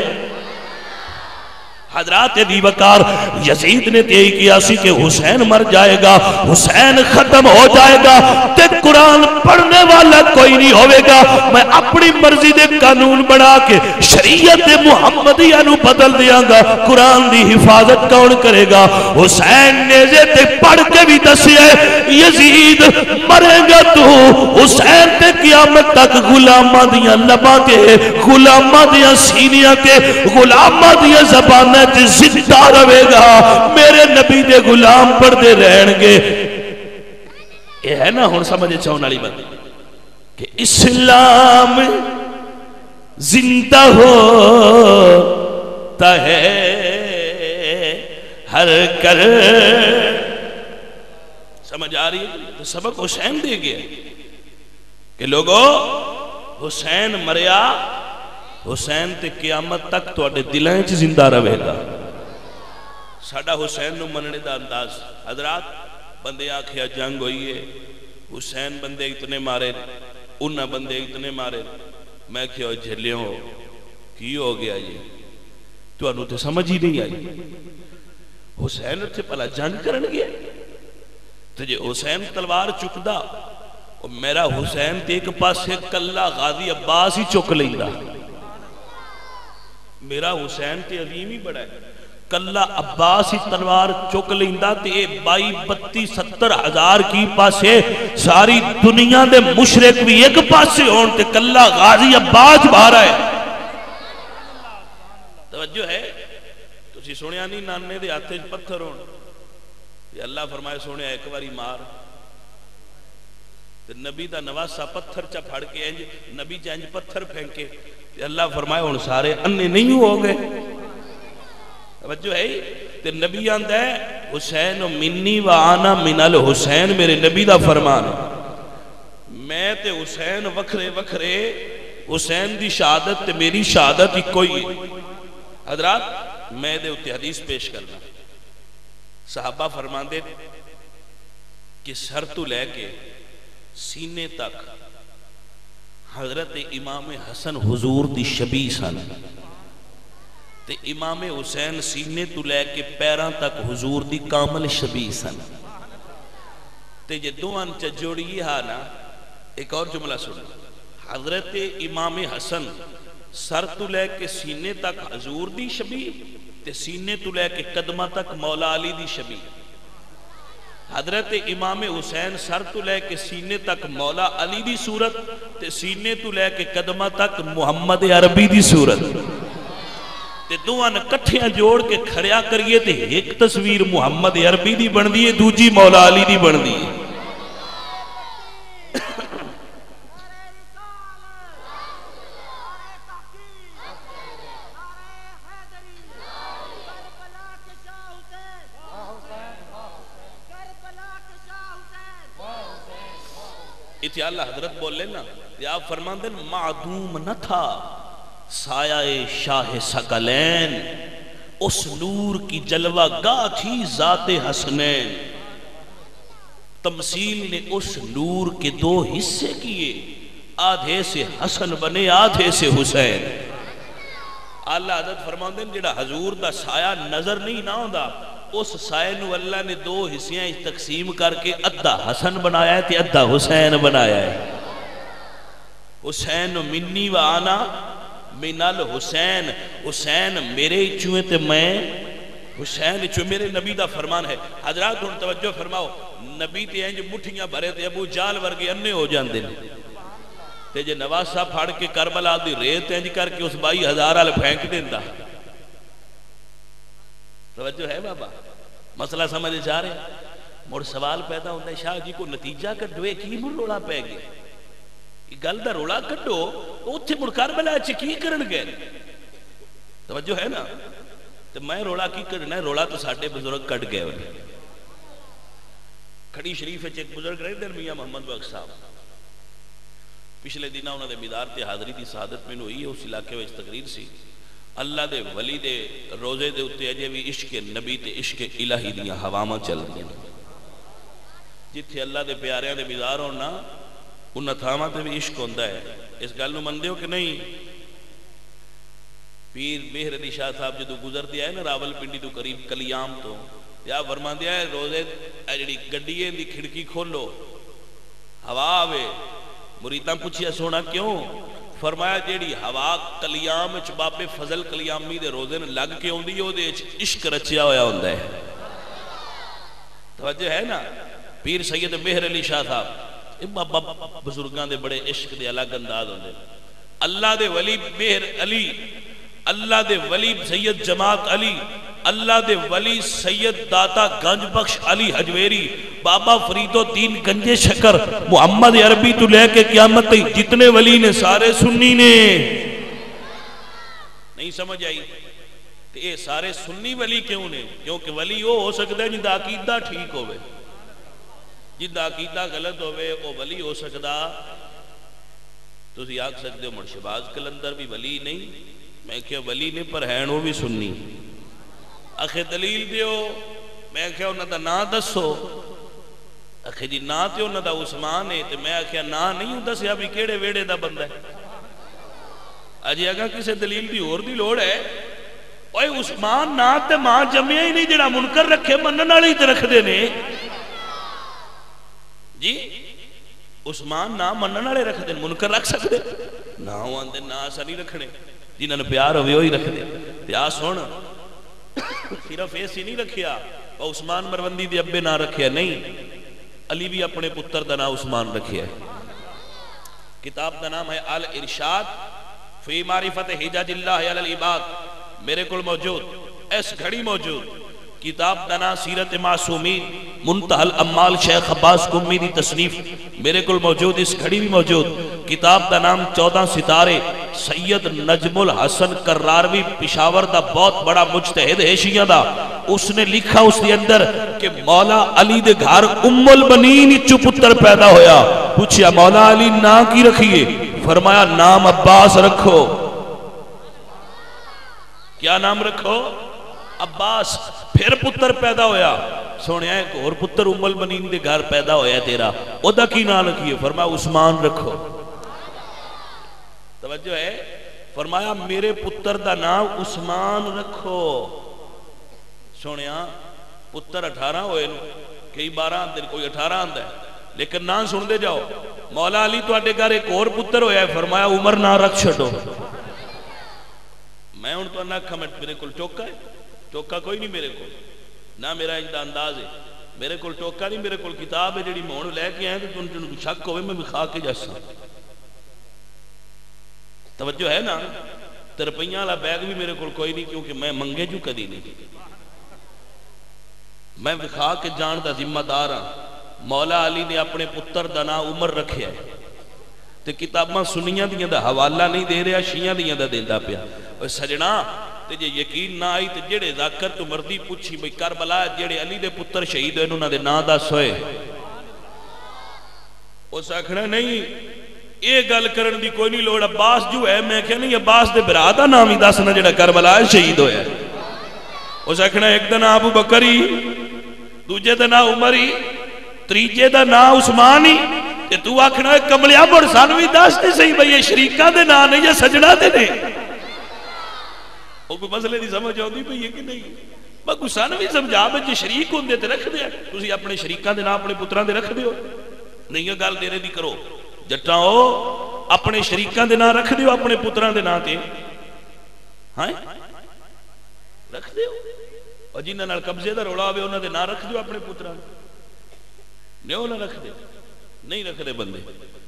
حضرات ابی بکر یزید نے تیئی کیا سی کہ حسین مر جائے گا، حسین ختم ہو جائے گا تے قرآن پڑھنے والا کوئی نہیں ہوئے گا، میں اپنی مرضی دے قانون بنا کے شریعت محمدیہ نو بدل دیاں گا، قرآن دی حفاظت کون کرے گا؟ حسین نیزے تے پڑھ کے بھی دسیا ہے یزید مرے گا تو حسین تے قیامت تک غلامہ دیاں لباں تے غلامہ دیاں سینیاں تے غلامہ دیاں زبانیں زندہ رہے گا، میرے نبی دے غلام پڑھتے رہن گے۔ یہ ہے نا ہن سمجھے چاہون والی بات کہ اسلام زندہ ہوتا ہے ہر کر۔ سمجھ آ رہی ہے؟ تو سبق حسین دے گیا کہ لوگو حسین مریا، حسین تے قیامت تک تو اڈے دلائیں چھ زندہ رہے گا۔ ساڑھا حسین نو مننے دا انداز حضرات بندے آکھیا جنگ ہوئی ہے، حسین بندے اتنے مارے انہا بندے اتنے مارے، میں کہو جھلیوں کی ہو گیا یہ تو انہوں تے سمجھ ہی نہیں آئی۔ حسین تے پہلا جنگ کرن گیا تو جے حسین تلوار چک دا میرا حسین تے ایک پاس ایک کلہ غازی عباس ہی چک لیں دا، میرا حسین تے عظیم ہی بڑا ہے، کلہ عباس ہی تلوار چک لیندہ تے بائی بتی ستر ہزار کی پاسے ساری دنیا دے مشرق بھی ایک پاسے ہون تے کلہ غازی عباس بھارا ہے۔ توجہ ہے تو سی سوڑیا نہیں نانے دے آتے پتھر ہون، یہ اللہ فرمائے سوڑیا ایک باری مار تے نبی دا نواسا پتھر چا پھڑ کے انج نبی چا انج پتھر پھینکے تے اللہ فرمائے ہون سارے اننے نہیں ہو گئے۔ توجہ ہے تے نبی آندہ ہے حسین منی و آنا من الحسین، میرے نبی دا فرمان ہے میں تے حسین وکھرے وکھرے، حسین دی شہادت تے میری شہادت ہی کوئی ہے۔ حضرات میں دے اتے حدیث پیش کرنا، صحابہ فرمان دے کہ سر تو لے کے سینے تک حضرت امام حسن حضور دی شبیہ سن تے امام حسین سینے تو لے کے پیران تک حضور دی کامل شبیہ سن تے جے دوان چا جوڑی ہاں نا ایک اور جملہ سن، حضرت امام حسن سر تو لے کے سینے تک حضور دی شبیہ تے تے سینے تو لے کے قدمہ تک مولا علی دی شبیہ، حضرت امام حسین سر تو لے کے سینے تک مولا علی دی صورت تے سینے تو لے کے قدمہ تک محمد عربی دی صورت، تے دوان کٹھیاں جوڑ کے کھڑیا کریے تے ایک تصویر محمد عربی دی بن دیئے دوجی مولا علی دی بن دیئے۔ اتی اللہ حضرت بول لینا یا آپ فرمان دیں معدوم نہ تھا سایہ شاہ ثقلین، اس نور کی جلوہ گاہ تھی ذات حسنین، تمثیل نے اس نور کے دو حصے کیے، آدھے سے حسن بنے آدھے سے حسین۔ اللہ حضرت فرمان دیں جڑا حضور دا سایہ نظر نہیں نہ ہوندہ، اس سائے نو اللہ نے دو حصیاں تقسیم کر کے ادھا حسن بنایا ہے تے ادھا حسین بنایا ہے۔ حسین منی و آنا من الحسین، حسین میرے چوئے تے میں حسین چوئے، میرے نبی دا فرمان ہے۔ حضرات ان توجہ فرماؤ، نبی تے ہیں جو مٹھیاں بھرے تے ابو جال ورگے اننے ہو جان دیں تے جو نواز صاحب پھاڑ کے کربلا دی ریت ہیں جی کر کے اس بائی ہزارہ لے پھینک دیں دا۔ توجہ ہے بابا، مسئلہ سمجھ جا رہے ہیں؟ مڑ سوال پیدا ہوتا ہے شاہ جی کو نتیجہ کٹوے کی مڑ روڑا پہ گئے، یہ گل دا روڑا کٹو اتھے مڑ کربلا چکی کرن گئے، توجہ ہے نا؟ تو میں روڑا کی کرنا ہے، روڑا تو ساڑھے بزرگ کٹ گئے ہوئے۔ کھڑی شریف ہے چیک بزرگ رہے دن میاں محمد بخش صاحب، پچھلے دنہ انہوں نے بیدار تے حاضری دی سعادت میں ہوئی ہے، اس علاقے میں تقریر سی، اللہ دے ولی دے روزے دے اتے اجے بھی عشق نبی تے عشق الہی دیاں ہواما چل دیں، جتھے اللہ دے پیاریاں دے بیدار ہونا انہاں تھاما تے بھی عشق ہوندہ ہے۔ اس گل نو مندے ہو کہ نہیں؟ پیر بہر علی شاہ صاحب جدو گزر دیا ہے نا راول پنڈی تو قریب کلیام تو یا فرما دیا ہے روزے جڑی گڈیے دی کھڑکی کھولو ہوا آوے، مریداں پوچھیا سونا کیوں؟ فرمایا جیڑی ہوا کلیام اچ بابے فضل کلیامی دے روزے نے لگ کے ہوندی ہے، دے عشق رچیا ہویا ہوندہ ہے۔ توجہ ہے نا؟ پیر سید بہر علی شاہ صاحب بابا بزرگان دے بڑے عشق دے الگ انداز ہوندے، اللہ دے ولی بہر علی، اللہ دے ولی سید جماعت علی، اللہ دے ولی سید داتا گنج بخش علی حجویری، بابا فرید الدین گنجے شکر، محمد عربی تو لے کے قیامت تک جتنے ولی نے سارے سنی نے، نہیں سمجھ آئی کہ اے سارے سنی ولی کیوں نے؟ کیونکہ ولی وہ ہو سکتا ہے جندہ عقیدہ ٹھیک ہوئے، جندہ عقیدہ غلط ہوئے وہ ولی ہو سکتا۔ تو اسی آگ سکتے ہو مرشباز کلندر بھی ولی نہیں، میں کیا ولی نے پر ہیں وہ بھی سنی، اکھے دلیل دیو، میں کیا انہوں دا نا دسو، اکھے جی نا تے انہوں دا عثمان ہے، تو میں کیا نا نہیں ہوں دسیا بھی کیڑے ویڑے دا بندہ ہے، اجی اگا کسے دلیل دی اور دی لوڑ ہے، اوہ عثمان نا تے ماں جمعی ہی نہیں جڑا منکر رکھے منن والی تے رکھ دے نے، جی عثمان نا منن والے رکھ دے، منکر رکھ سکتے نا ہوں آندے نا ایسا نہیں رکھنے، جنہوں نے پیار ہوئے ہوئی رکھ دے، پیاس ہونا صرف ایسی نہیں رکھیا وہ عثمان مروندی دی ابے نہ رکھیا، نہیں علی بھی اپنے پتر دا نام عثمان رکھیا ہے۔ کتاب دا نام ہے الارشاد فی معرفت حجج اللہ علی العباد، میرے کل موجود اس گھڑی موجود، کتاب دا نام سیرت معصومین منتہى الامال شیخ عباس قمی دی تصنیف میرے کل موجود، اس گھڑی بھی موجود، کتاب دا نام چودہ ستارے، سید نجم الحسن کراروی پشاور دا بہت بڑا مجتہد ہے شیعہ دا، اس نے لکھا اس کے اندر کہ مولا علی دے گھر ام البنین چو پتر پیدا ہویا، پوچھیا مولا علی نا کی رکھیے؟ فرمایا نام عباس رکھو۔ کیا نام رکھو؟ عباس۔ پھر پتر پیدا ہویا، سونے ایک اور پتر ام البنین دے گھر پیدا ہویا تیرا، او دا کی نام رکھیے؟ فرمایا عثمان رکھو۔ توجہ ہے؟ فرمایا میرے پتر دا نام عثمان رکھو۔ سونیا پتر اٹھارہ ہوئے کئی بارہ آندے کوئی اٹھارہ آندہ ہے، لیکن نام سن دے جاؤ، مولا علی تو اٹھے گھر ایک اور پتر ہویا ہے، فرمایا عمر نہ رکھ چھٹو۔ میں ان تو انہا کھمٹ میرے کل چوکا ہے، ٹوکا کوئی نہیں میرے کو، نہ میرا اجدہ انداز ہے، میرے کو ٹوکا نہیں، میرے کو کتاب ہے جڑی مون لے کے آئے تو تن جن شک ہوئے میں بکھا کے جیسا توجہ ہے نا۔ ترپیاں والا بیگ بھی میرے کو کوئی نہیں، کیونکہ میں منگے جو کدی نہیں، میں بکھا کے جان دا ذمہ دار ہاں۔ مولا علی نے اپنے پتر دا نام عمر رکھے ہے تے کتاباں سنیاں دیاں دا حوالہ نہیں دے رہا، شیعہ دیاں دا دیندا پیا۔ اور سجنا تے جے یقین نہ آئی تے جڑے ذاکر تو مردی پوچھی بھئی کربلا جڑے علی دے پتر شہید ہوئے انہوں دے نام دا سوئے، اس آکھنا نہیں یہ گل کرن دی کوئی نہیں لوڑ، عباس جو ہے میں کہا نہیں عباس دے برا دا نام ہی دسنا جڑا کربلا شہید ہویا ہے۔ اس آکھنا ایک دا نام ابو بکری، دوجے دا نام عمری، تریجے دا نام عثمانی، تے تو آکھنا کملیا بڑ سانوی دس دے صحیح بھئی یہ شریکہ دے نام نہیں یا سجنہ دے نے، وہ کوئی مسئلے دی سمجھ آؤں دی بھئی یہ کہ نہیں، بھئی سانوی سمجھا بھئی شریک ہوں دے تے رکھ دے، تسی اپنے شریکہ دے نام اپنے پتران دے رکھ دے ہو، نہیں یہ گال دیرے دی کرو جٹا ہو اپنے شریکان دے نام رکھ دیو اپنے پتران دے نام تے، ہاں رکھ دیو، اور جنہاں نال قبضے دا روڑا ہوئے انہاں دے نام رکھ دیو اپنے پتران نیو نہ رکھ دے، نہیں رکھ دے بندے۔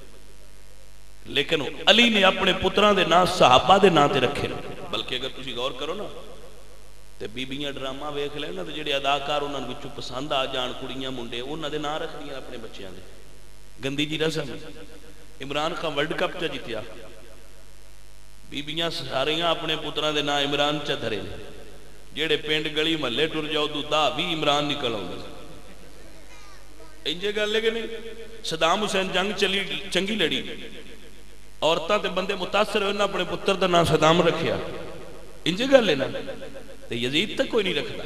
لیکن علی نے اپنے پتران دے نام صحابہ دے نام تے رکھے، بلکہ اگر تسی غور کرو نا تے بی بیاں ڈرامہ ویکھ لے نا تے جڑے اداکار انہاں وچوں پسند آ جان کڑیاں منڈے انہاں دے نام رکھ دیاں اپنے بچیاں دے۔ گندی جی رسم عمران خان ورلڈ کپ چا جیتیا، بی بیاں ساریاں اپنے پتران دے نام عمران چا دھرے، جیڑے پینڈ گلی محلے ٹر جاؤ تو دا بھی عمران نکل آؤں گا، انجے گل لے کے نہیں۔ صدام حسین جنگ چلی چنگی لڑی، عورتاں تے بندے متاثر ہوئے نا اپنے پتر دا نام صدام رکھیا، انجے گل لینا تے یزید تک کوئی نہیں رکھتا،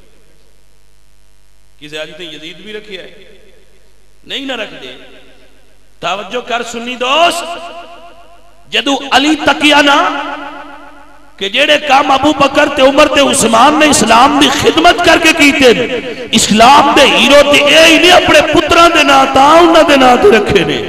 کسی آج تے یزید بھی رکھیا ہے نہیں نہ رکھ دے۔ توجہ کر سنی دوست، جدو علی تکیا نا کہ جیڑے کام ابو بکر تے عمر تے عثمان نے اسلام دی خدمت کر کے کیتے اسلام دے ہیرو تے اے ہی نہیں اپنے پتران دے نا تا انہاں دے نا تے رکھے نے،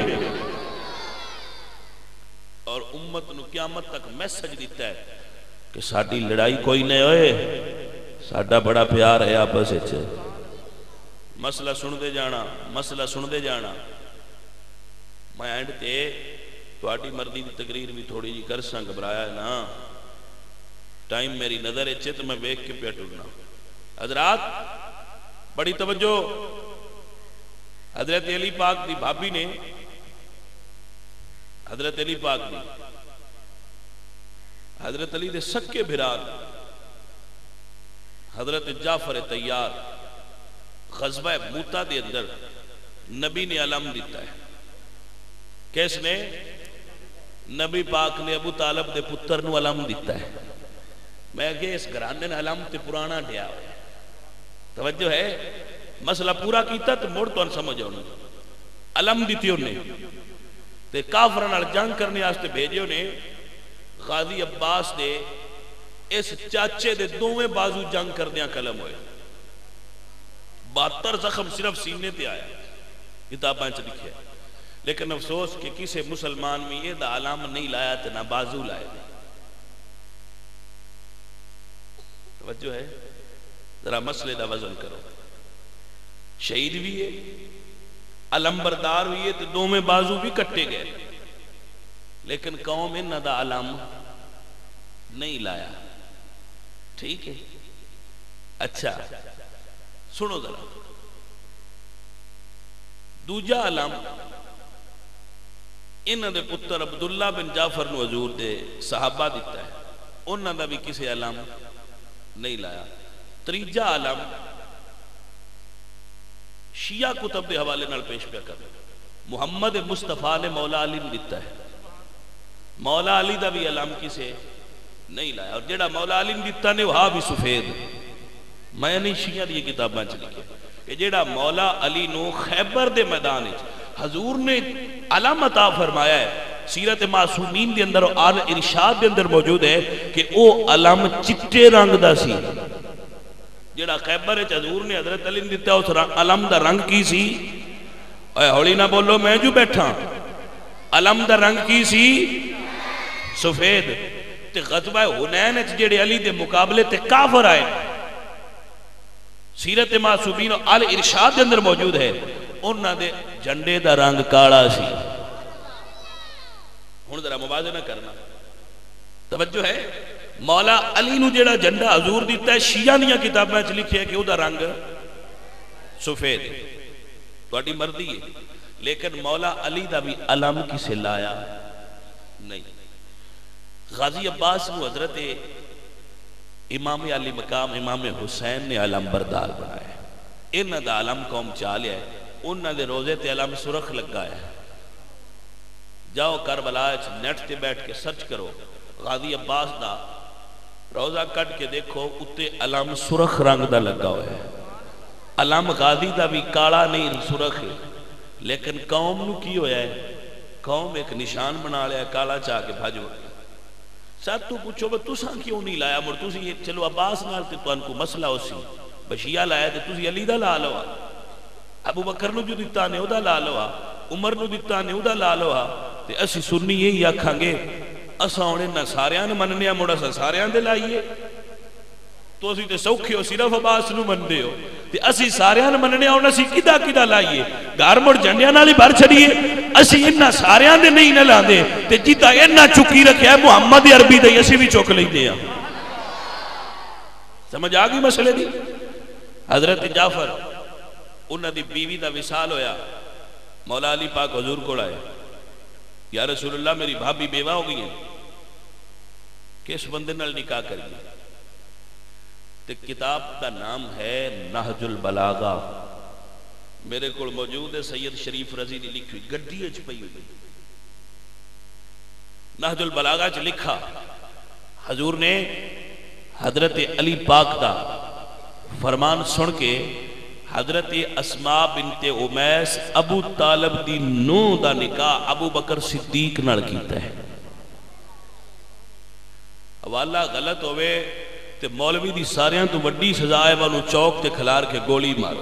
اور امت نو قیامت تک میسج دیتا ہے کہ ساڑی لڑائی کوئی نہیں ہوئے، ساڑا بڑا پیار ہے آپس اچھے، مسئلہ سن دے جانا مسئلہ سن دے جانا۔ میں اینڈ تے تو آٹی مردی دی تقریر بھی تھوڑی جی کر ساں گھبرایا ہے نا، ٹائم میری نظر اچھے تو میں بیک کے پیٹ اڑنا۔ حضرات بڑی توجہ، حضرت علی پاک دی بھابی نے حضرت علی پاک دی حضرت علی دے سکے بھران حضرت جعفر تیار غزوہ موتا دے اندر نبی نے علم دیتا ہے، کیس نے نبی پاک نے ابو طالب دے پتر نو علم دیتا ہے۔ میں کہ اس گرانے نے علم تے پرانا ڈیا ہوئے، توجہ ہے مسئلہ پورا کیتا تو موڑ تو ان سمجھ ہونے علم دیتی انہیں تے کافران al جنگ کرنے آستے بھیجے انہیں۔ غازی عباس نے اس چاچے دے دوویں بازو جنگ کردیاں کلم ہوئے، بہتر زخم صرف سینے تے آیا، کتاباں چ لکھے، لیکن افسوس کہ کسے مسلمان میں یہ دا علام نہیں لایا تے نہ بازو لائے۔ توجہ ہے ذرا مسئلے دا وزن کرو، شہید بھی ہے علم بردار بھی ہے تے دو میں بازو بھی کٹے گئے، لیکن قوم انہ دا علام نہیں لایا، ٹھیک ہے؟ اچھا سنو ذرا، دوجا علم انہ دے پتر عبداللہ بن جعفر نو حضور دے صحابہ دیتا ہے، انہ دا بھی کسی علم نہیں لایا۔ تریجا علم شیعہ کتب دے حوالے نال پیش پہ کر، محمد مصطفیٰ نے مولا علی نے دیتا ہے، مولا علی دا بھی علم کسے نہیں لایا، اور جیڑا مولا علی نے دیتا نے وہاں بھی سفید، میں نہیں شیعہ دی کتاباں چلی گئے کہ جیڑا مولا علی نو خیبر دے میدان حضور نے علم عطا فرمایا ہے، سیرت معصومین دے اندر اور ارشاد دے اندر موجود ہے کہ او علم چٹے رنگ دا سی، جیڑا خیبر حضور نے حضرت علی نے دیتا اس علم دا رنگ کی سی، اے ہولی نہ بولو میں جو بیٹھا، علم دا رنگ کی سی سفید۔ تے غزوہ حنین جیڑے علی دے مقابلے تے کافر آئے، سیرت معصومین ال ارشاد دے اندر موجود ہے انہاں دے جھنڈے دا رنگ کالا سی. ہن ذرا موازنہ کرنا توجہ ہے. مولا علی نو جڑا جھنڈا حضور دیتا ہے شیعہ دیاں کتاباں وچ لکھیا ہے کہ او دا رنگ سفید ہے. تہاڈی مرضی ہے لیکن مولا علی دا بھی علم کسے لایا نہیں. غازی عباس کو حضرت امام علی مقام امام حسین نے علم بردار بنایا ہے. انہاں دا علم قوم چا لیا ہے. انہاں دے روزے تے علم سرخ لگا ہے. جاؤ کربلا وچ نیٹ تے بیٹھ کے سرچ کرو غازی عباس دا روزہ کٹ کے دیکھو اتے علم سرخ رنگ دا لگا ہوا ہے. علم غازی دا بھی کالا نہیں سرخ ہے لیکن قوم نو کی ہویا ہے قوم ایک نشان بنا لیا کالا چاہ کے بھاجو. ساتھ تو پوچھو بھئی تُساں کیوں نہیں لایا مر تُسی چلو عباس نال تے تو ان کو مسئلہ ہو سی بشیعہ لایا تے تُسی علی دا لا لوا ابو بکر نو جو دیتا نے او دا لا لوا عمر نو دیتا نے او دا لا لوا تے اسی سنی یہی آکھاں گے اساں ہونے نہ ساریاں مننے مڑا سا ساریاں دے لائیے تو اسی تے سوکھے ہو صرف عباس نو من دے ہو تے اسی ساریاں مننے ہونا سی کدا کدا لائیے گھر مڑ جھنڈیاں نال ہی بھر چھڑیے اسی انہاں ساریاں دے نہیں نہ لاندے تے جیتا انہاں چکی رکھیا ہے محمد عربی دے اسی بھی چک لیندے ہاں. سمجھ آ گئی مسئلے دی. حضرت جعفر انہاں دی بیوی دا وصال ہویا مولا علی پاک حضور کو آئے یا رسول اللہ میری بھابی بیوہ ہو گئی ہیں کس بندے نال نکاح کریے تے کتاب دا نام ہے نہج البلاغہ میرے کو موجود ہے سید شریف رضی نے لکھی گڈی اچ پئی ہوئی نہج البلاغہ چ لکھا حضور نے حضرت علی پاک دا فرمان سن کے حضرت اسماء بنت امیس ابو طالب دی نو دا نکاح ابو بکر صدیق نال کیتا ہے. حوالہ غلط ہوئے تے مولوی دی ساریاں تو وڈی سزا ہے وانو چوک تے کھلار کے گولی مارو.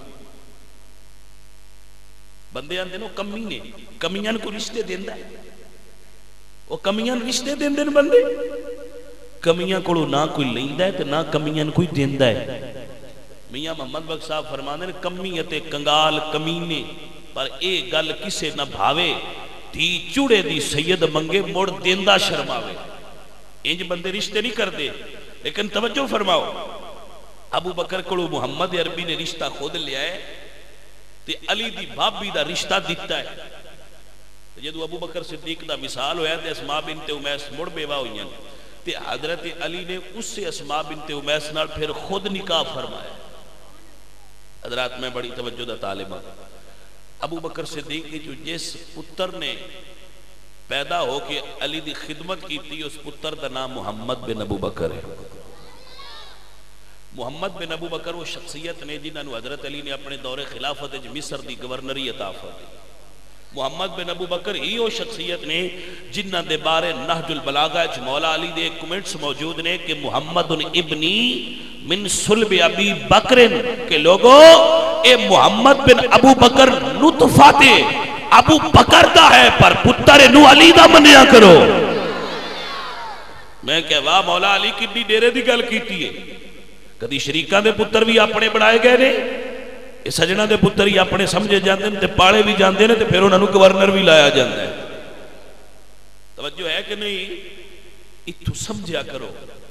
بندے آندے نو کمی نے کمیاں کو رشتے دیندہ ہے وہ کمیاں رشتے دیندے نے بندے کمیاں کو نہ کوئی لیندہ ہے تے نہ کمیاں کوئی دیندہ ہے. میاں محمد بخش صاحب فرمانے کمیت کنگال کمینے پر اے گل کسے نہ بھاوے تھی چوڑے دی سید منگے موڑ دیندہ شرماوے. انج بندے رشتے نہیں کر دے لیکن توجہ فرماؤ ابو بکر کڑو محمد عربی نے رشتہ خود لیا ہے تے علی دی بابی دا رشتہ دیتا ہے. جدو ابو بکر صدیق دا مثال ہویا تے اسماء بنت امیس مڑ بیوہ ہوئی ہیں تے حضرت علی نے اس سے اسماء بنت امیس نال پھر خود نکاح فرمایا. حضرات میں بڑی توجہ دا طالب ہوں. ابو بکر صدیق کی جو جس پتر نے پیدا ہو کے علی دی خدمت کی تھی اس پتر دا نام محمد بن ابو بکر ہے. محمد بن ابو بکر وہ شخصیت نے جنہاں نو حضرت علی نے اپنے دور خلافت مصر دی گورنری عطا فرمائی. محمد بن ابو بکر ہی وہ شخصیت نے جنہاں دے بارے نہج البلاغہ وچ مولا علی دے کمنٹس موجود نے کہ محمد ابنی من صلب ابی بکر کے لوگوں اے محمد بن ابو بکر نطفہ تے ابو بکر دا ہے پر پتر نو علی دا منیا کرو. میں کہ واہ مولا علی کی ڈیرے دی گل کیتی ہے کدی شریکاں دے پتر بھی اپنے بنائے گئے نے سجنہ دے پتر ہی اپنے سمجھے جاندے نے تے پاڑے بھی جاندے نے تے پھر انہوں نے گورنر بھی لایا جاندے ہے. توجہ ہے کہ نہیں اتھو سمجھیا کرو.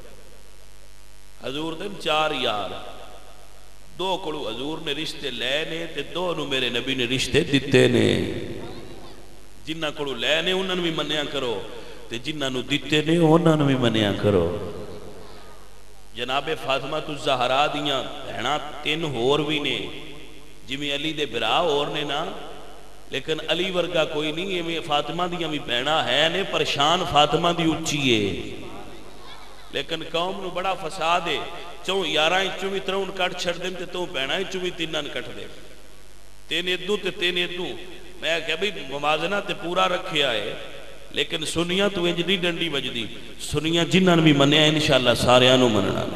حضور دن چار یار دو کڑو حضور نے رشتے لے نے تے دو نو میرے نبی نے رشتے دیتے نے. جنہ کڑو لے نے انہوں نے بھی منیا کرو تے جنہ نو دیتے نے انہوں نے بھی منیا کرو. جناب فاطمہ الزہرا دیاں بہنا تین ہور بھی نے جویں علی دے برا اور نے نا لیکن علی ورگا کوئی نہیں ہے. فاطمہ دیاں بھی بہنا ہے نے پریشان فاطمہ دی اچھی ہے لیکن قوم نو بڑا فساد ہے. چون یارہ انچوں بھی ترون کٹ چھڑ دیں تے تو بہنا انچوں بھی تینن کٹ دیں تین ادو تے تین ادو. میں کہ بھئی موازنہ تے پورا رکھے آئے لیکن سنیاں تو انج نہیں ڈنڈی بجدی. سنیاں جنہاں بھی منیا انشاءاللہ ساریاں نو مننا.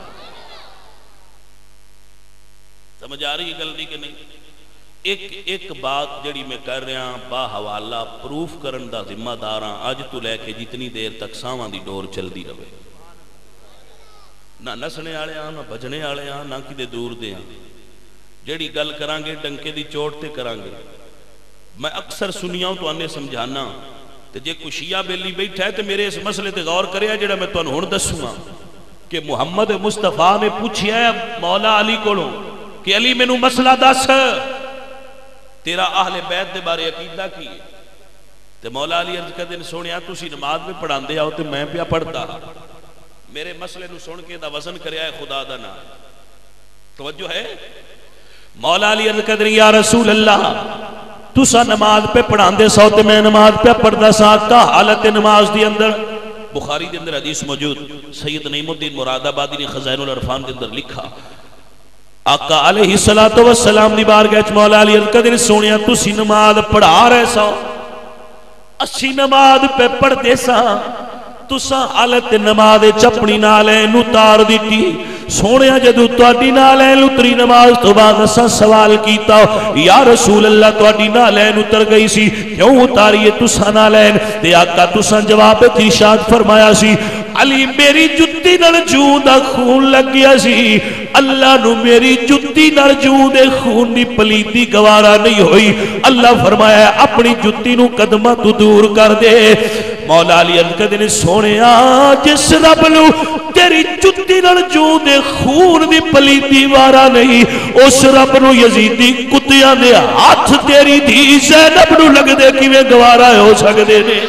سمجھ آ رہی ہے گل دی کہ نہیں. ایک ایک بات جڑی میں کر رہا ہاں با حوالہ پروف کرن دا ذمہ دار ہاں اج تو لے کے جتنی دیر تک ساواں دی ڈور چل دی رہے. نہ نسنے والے ہاں نہ بجنے والے ہاں نہ کدے دور دے ہاں جیڑی گل کران گے ڈنکے دی چوٹ تے کران گے میں اکثر سنیاں تو آنے سمجھانا تے جے کوئی شیعہ بیلی بیٹھا ہے تے میرے اس مسئلے تے غور کرے جڑا میں تو ہن دسوں گا کہ محمد مصطفیٰ نے پوچھیا ہے مولا علی کولوں کہ علی مینوں مسئلہ دس تیرا اہل بیت دے بارے عقیدہ کی ہے تے مولا علی عرض کردے نے سونیا تسی نماز میں پڑھاندے آؤ تے میں پیا پڑھتا میرے مسئلے نو سن کے دا وزن کریا ہے خدا دا نام توجہ ہے مولا علی عرض کردے یا رسول اللہ تسا نماز پہ پڑھاندے سو تے میں نماز پہ پڑھدا سا کا حالت نماز دی اندر بخاری دے اندر حدیث موجود سید نعیم الدین مراد آبادی نے خزائن العرفان دے اندر لکھا آقا علیہ السلام دی بارگاہ وچ مولا علی عرض کردے سونیا تسی نماز پڑھا رہے سو اسی نماز پہ پڑھ دے سا تسا حالت نماز چپنی نالین اتار دیتی سونے جدو تواڈی نالین اتری نماز تو بعد اساں سوال کیتا یا رسول اللہ تواڈی نالین اتر گئی سی کیوں اتاری تسا نالین تے آقا تسا جواب ارشاد فرمایا سی علی میری جتی نال جوں دا خون لگ گیا سی اللہ نو میری جتی نال جوں دے خون دی پلیتی گوارا نہیں ہوئی اللہ فرمایا اپنی جتی نو قدمہ تو دور کر دے مولا علی عرض کردے نے سونیا جس رب نو تیری جتی نال جوں دے خون دی پلیتی وارا نہیں اس رب نو یزیدی کتیاں دے ہاتھ تیری دھی زینب نو لگ دے کیویں گوارا ہو سکدے نے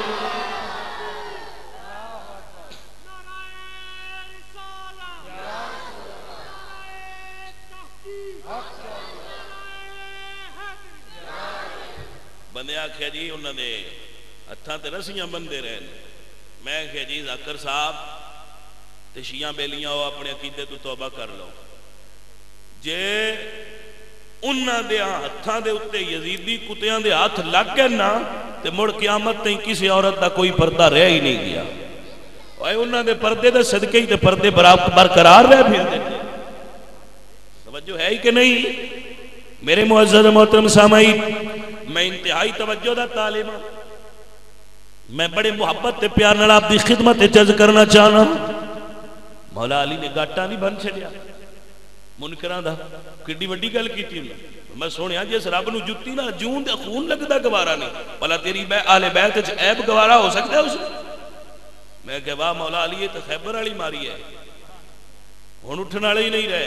بندے آکھیا جی انہاں نے ہتھاں تے رسیاں بندے رہے میں آکھیا جی ذاکر صاحب تے شیعہ بیلیاں ہو اپنے عقیدے تو توبہ کر لو جے انہاں دے ہتھاں دے اتے یزیدی کتیاں دے ہاتھ لگ گئے نا تے مڑ قیامت تائیں کسی عورت دا کوئی پردہ رہ ہی نہیں گیا اوے انہاں دے پردے دے صدقے ہی تے پردے برقرار رہ پھر دے توجہ ہے ہی کہ نہیں میرے معزز محترم سامعین میں انتہائی توجہ دا طالب ہوں میں بڑے محبت تے پیار نال آپ دی خدمت عرض کرنا چاہنا مولا علی نے گاٹا نہیں بن چھڑیا منکراں دا کڈی وڈی گل کیتی میں سونیا جس رب نو جتی نہ جون دے خون لگدا گوارا نہیں بھلا تیری بے اہل بیت وچ عیب گوارا ہو سکتا ہے اس میں کہ واہ مولا علی یہ تے خیبر والی ماری ہے ہن اٹھن والے ہی نہیں رہے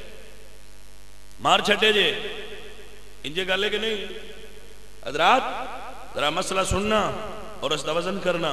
مار چھٹے جے انجے گل ہے کہ نہیں حضرات ذرا مسئلہ سننا اور اس دا وزن کرنا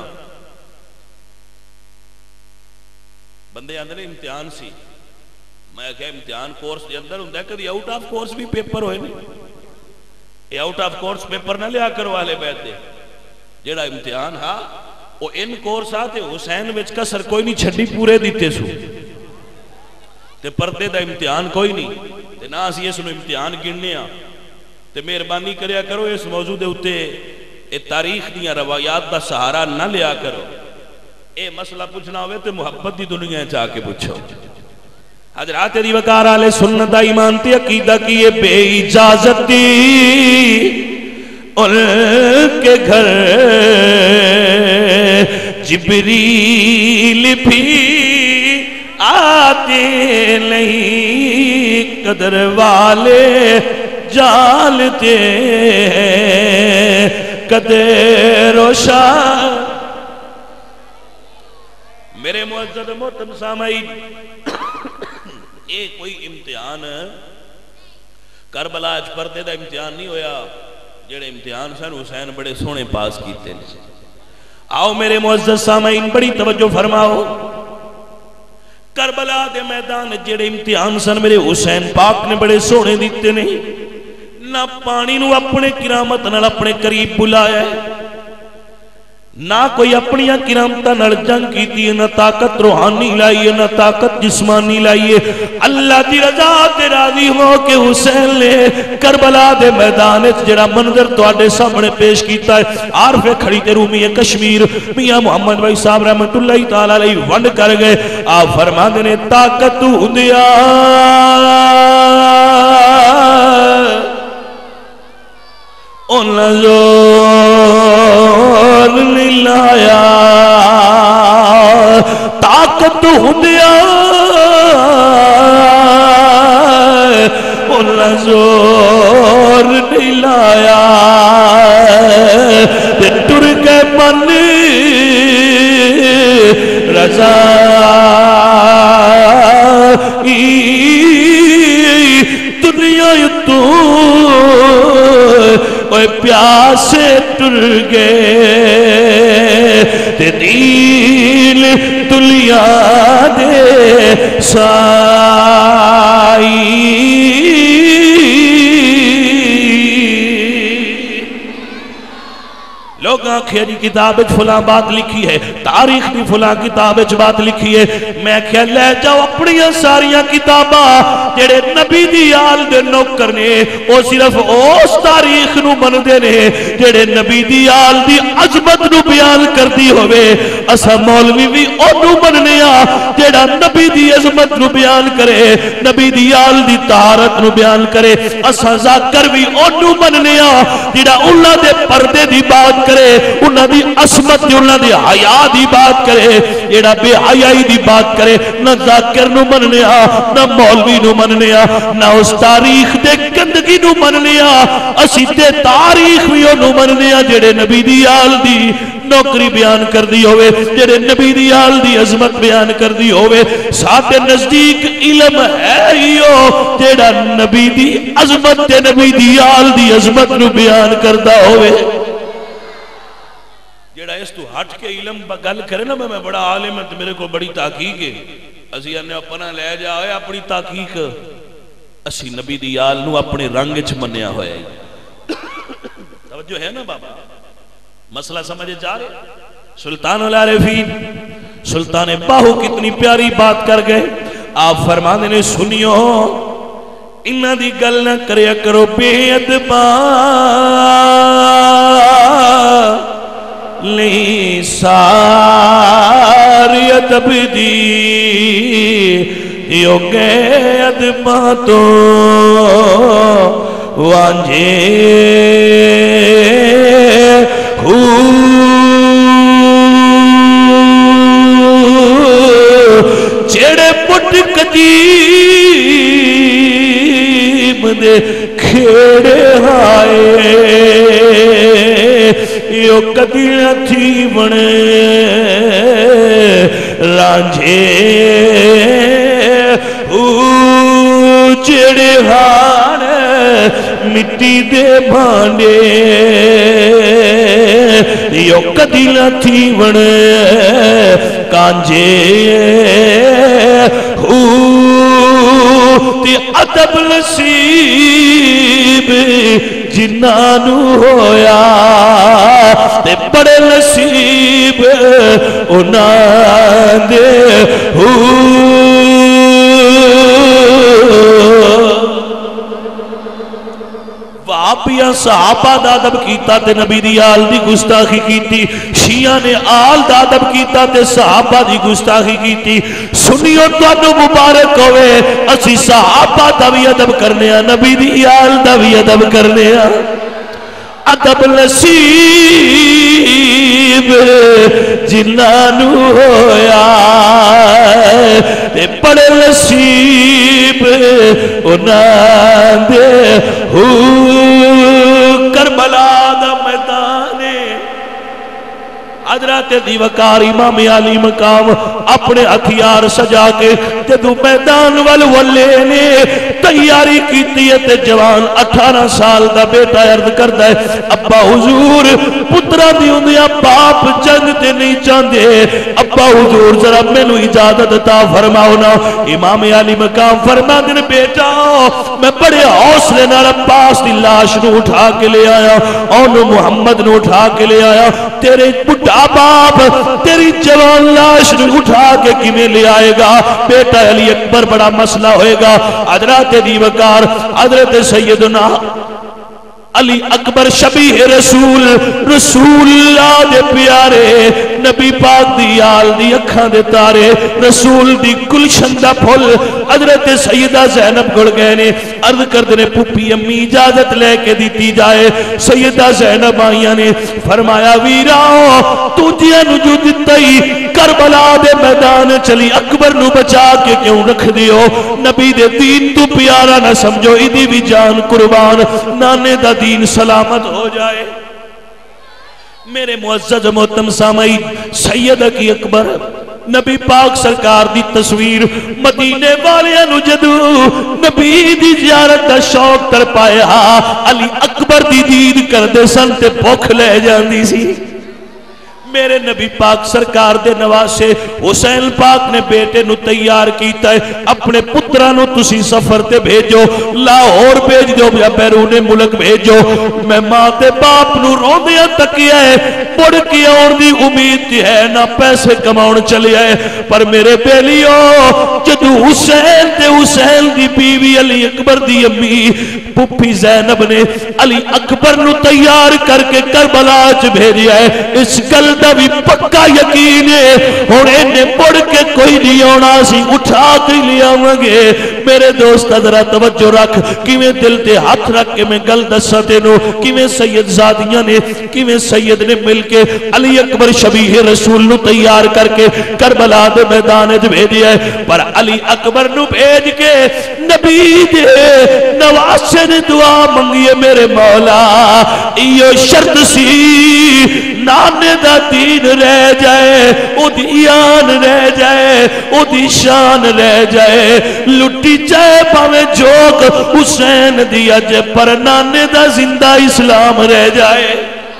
بندے اندر امتحان سی میں کہا امتحان کورس دے اندر ہوں کدی آؤٹ آف کورس بھی پیپر ہوئے نہیں یہ آؤٹ آف کورس پیپر نہ لیا کرو والے بیت دے جیڑا امتحان ہاں وہ ان کورس آتے حسین وچ کسر کوئی نہیں چھڑی پورے دیتے سو تے پردے دا امتحان کوئی نہیں تے نہ اسی اس نو امتحان گننے آ تے مہربانی کریا کرو اس موضوع دے اتے اے تاریخ دیاں روایات دا سہارا نہ لیا کرو اے مسئلہ پوچھنا ہوئے تے محبت دی دنیا چاہ کے پوچھو حضرات دی وقار آلے سنت دا ایمان تے عقیدہ کیے بے اجازتی ان کے گھر جبریل بھی آتے نہیں قدر والے جانتے قدر و شان میرے معزز محترم سامعین ایک کوئی امتحان کربلا اچ پردے دا امتحان نہیں ہویا جڑے امتحان سن حسین بڑے سونے پاس کیتے ہیں آؤ میرے معزز سامعین بڑی توجہ فرماؤ کربلا دے میدان جڑے امتحان سن میرے حسین پاک نے بڑے سونے دیتے نہیں نہ پانی نو اپنے کرامت نال اپنے قریب بلایا ہے نہ کوئی اپنی کرامتہ نال جنگ کیتی ہے نہ طاقت روحانی لائیے نہ طاقت جسمانی لائیے اللہ دی رضا تے راضی ہو کہ حسین نے کربلا دے میدان جڑا منظر تواڈے سامنے پیش کیتا ہے عارف کھڑی تے رومی کشمیر میاں محمد بھائی صاحب رحمت اللہ تعالی علیہ ونڈ کر گئے آپ فرماندے نے طاقت ہوندیا ان زور نہیں لایا طاقت ہوندیا اوے پیاسے ٹر گئے تے دین دنیا دے سائی لوگ آنکھیں جی کتاب فلاں بات لکھی ہے، تاریخ بھی فلاں کتاب بات لکھی ہے، میں کیا لے جاؤ اپنی ساریاں کتاباں جڑے نبی دی آل دے نوکر نے او صرف اس تاریخ نو بندے نے جڑے نبی دی آل دی عظمت نو بیان کر دی ہوئے، اسا مولوی بھی اونو بننے آ جڑا نبی دی عظمت نو بیان کرے، نبی دی آل دی طہارت نو بیان کرے، اسا ذاکر بھی اونو بننے آ جڑا اللہ دے پردے دی بات کرے، انہاں دی عصمت دی انہاں دی حیا دی بات کرے، جیڑا بے حیائی دی بات کرے نہ ذاکر نو مننے آ نہ مولوی نو مننے آ نہ اس تاریخ دے گندگی نو مننے آ، اسی تے تاریخ بھی انہوں مننے آ جیڑے نبی دی آل دی نوکری بیان کر دی ہوئے، جیڑے نبی دی آل دی عظمت بیان کر دی ہوئے۔ ساتھ نزدیک علم ہے ہیو جیڑا نبی دی عظمت تے نبی دی آل دی عظمت نو بیان کردہ ہوئے۔ جیڑا اس تو ہٹ کے علم گل کرے نا میں بڑا عالم ہے تو میرے کو بڑی تحقیق ہے، اسی انہیں اپنا لے جائے اپنی تحقیق، اسی نبی دی آل نو اپنے رنگ چ منیا ہوئے۔ توجہ ہے نا بابا، مسئلہ سمجھے جا رہے؟ سلطان العارفین سلطان باہو کتنی پیاری بات کر گئے، آپ فرمانے نے سنیو انہاں دی گل نہ کریا کرو بے ادبا لی ساری ادب دی یو گئے ادبا تو وانجے ہو جڑے پٹ قدیم دے کھیڑے آئے یو کدیاں تھی بنے رانجھے جڑے ہاں مٹی دے بھانڈے یو کدیاں تھی بنے کانجے تے ادب نصیب جنانو ہویا تے بڑے نصیب انہاں دے ہو وہابیاں صحابہ دا ادب کیتا تے نبی دی آل دی گستاخی کیتی، شیعہ نے آل دا ادب کیتا تے صحابہ دی گستاخی کیتی۔ سنیو تو انو مبارک ہوئے اسی صحابہ دا بھی ادب کرنے ہیں، نبی دی آل دا بھی ادب کرنے ہیں۔ ادب نصیب جنانو ہویا تے بڑے نصیب انہاں دے ہو کربلا دا میدانے حضرت دیوکار امام علی مقام اپنے ہتھیار سجا کے جدو میدان والولے نے تیاری کیتی ہے تے جوان اٹھارہ سال دا بیٹا عرض کردا ہے ابا حضور پترا دی ہوندیاں باپ جنگ تے نہیں چاندے، ابا حضور ذرا مینوں اجازت عطا فرماؤ نا۔ امام علی مقام فرماندے نے بیٹا میں بڑے حوصلے نال عباس دی لاش نو اٹھا کے لے آیا، اونوں محمد نو اٹھا کے لے آیا، تیرے بڑھا باپ تیری جوان لاش نو اٹھا کے کیویں لے آئے گا؟ بیٹا علی اکبر بڑا مسئلہ ہوئے گا۔ حضرت دیوکار حضرت سیدنا علی اکبر شبیہ رسول رسول اللہ دے پیارے نبی پاک دی آل دی اکھاں دے تارے رسول دی گلشن دا پھل حضرت سیدہ زینب گڑ گئے نے عرض کردے نے پھوپھی امی اجازت لے کے دیتی جائے۔ سیدہ زینب آئیاں نے فرمایا ویراؤ تو جیاں نو جو دیتا ہی کربلا دے میدان چلی اکبر نو بچا کے کیوں رکھ دیو؟ نبی دے دین تو پیارا نہ سمجھو ادھی بھی جان قربان نانے دا دین سلامت ہو جائے۔ میرے معزز محترم سامعین سید کی اکبر نبی پاک سرکار دی تصویر مدینے والیاں نو جدو نبی دی زیارت دا شوق کر پایا علی اکبر دی دید کر دے سن تے بھوک لے جاندی سی میرے نبی پاک سرکار دے نواسے حسین پاک نے بیٹے نو تیار کیتا ہے اپنے پترانو تسی سفر تے بھیجو لاہور بھیج دو یا بیرون ملک بھیجو میں ماں تے باپ نو روندیاں تکیا ہے پڑ کی اور دی امید تھی ہے نہ پیسے کماؤن چلے آئے پر میرے بیلیو جدو حسین تے حسین دی بیوی علی اکبر دی امی پپی زینب نے علی اکبر نو تیار کر کے کربلا چ بھیجیا ہے اس گل دا بھی پکا یقین ہے اور انہیں پڑھ کے کوئی نہیں ہونا سی اٹھا کے لیا ہوئے میرے دوست ذرا توجہ رکھ کیویں دل تے ہاتھ رکھ کے میں گل دساں تینوں کیویں سید زادیاں نے کیویں سید نے مل کے علی اکبر شبیہ رسول نو تیار کر کے کربلا دے میدان وچ بھیجیا ہے پر علی اکبر نو بھیج کے نبی دے نواسے نے دعا منگی ہے میرے مولا ایو شرط سی نانے دا دین رہ جائے او دی آن رہ جائے او دی شان رہ جائے لٹی جائے پاوے جوک حسین دیا جے پر نانے دا زندہ اسلام رہ جائے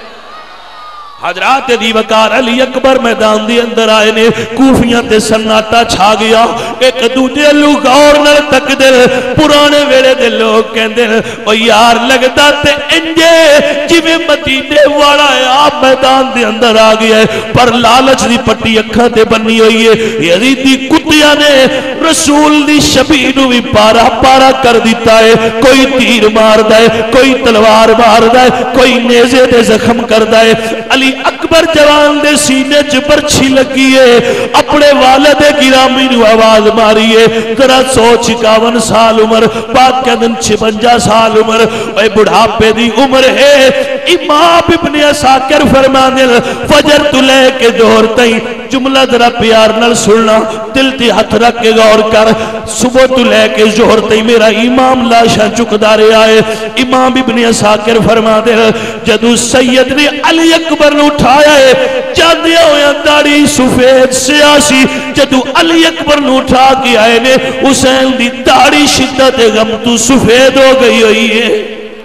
حضرات دی وقار علی اکبر میدان دی اندر آئے نے کوفیاں تے سناٹا چھا گیا ایک دوجے لوگ اور نہ تک دل پرانے ویلے دے لوگ کہندے او یار لگتا تے انجے جویں مدینے والا ہے آپ میدان دے اندر آ گیا ہے پر لالچ دی پٹی اکھاں تے بنی ہوئی ہے یزیدی کتیاں نے رسول دی شبیہ نو بھی پارا پارا کر دیتا ہے کوئی تیر ماردا ہے کوئی تلوار ماردا ہے کوئی نیزے دے زخم کردا ہے علی اکبر جوان دے سینے چ برچھی لگی ہے اپنے والد گرامی نو آواز ماری ہے ذرا سوچ اکاون سال عمر پاک کے دن چھپنجا سال عمر اے بڑھاپے دی عمر ہے امام ابن عساکر فرمانے فجر تو لے کے ظہر تائیں جملہ ذرا پیار نال سننا دل تے ہاتھ رکھ کے غور کر صبح تو لے کے ظہر تائیں میرا امام لاشاں چکدارے آئے امام ابن عساکر فرمانے جدو سید نے علی اکبر نے اٹھایا ہے جاندیا ہویا داڑی سفید سیاسی جدو علی اکبر نے اٹھا کے آئے نے حسین دی داڑی شدت غم تو سفید ہو گئی ہوئی ہے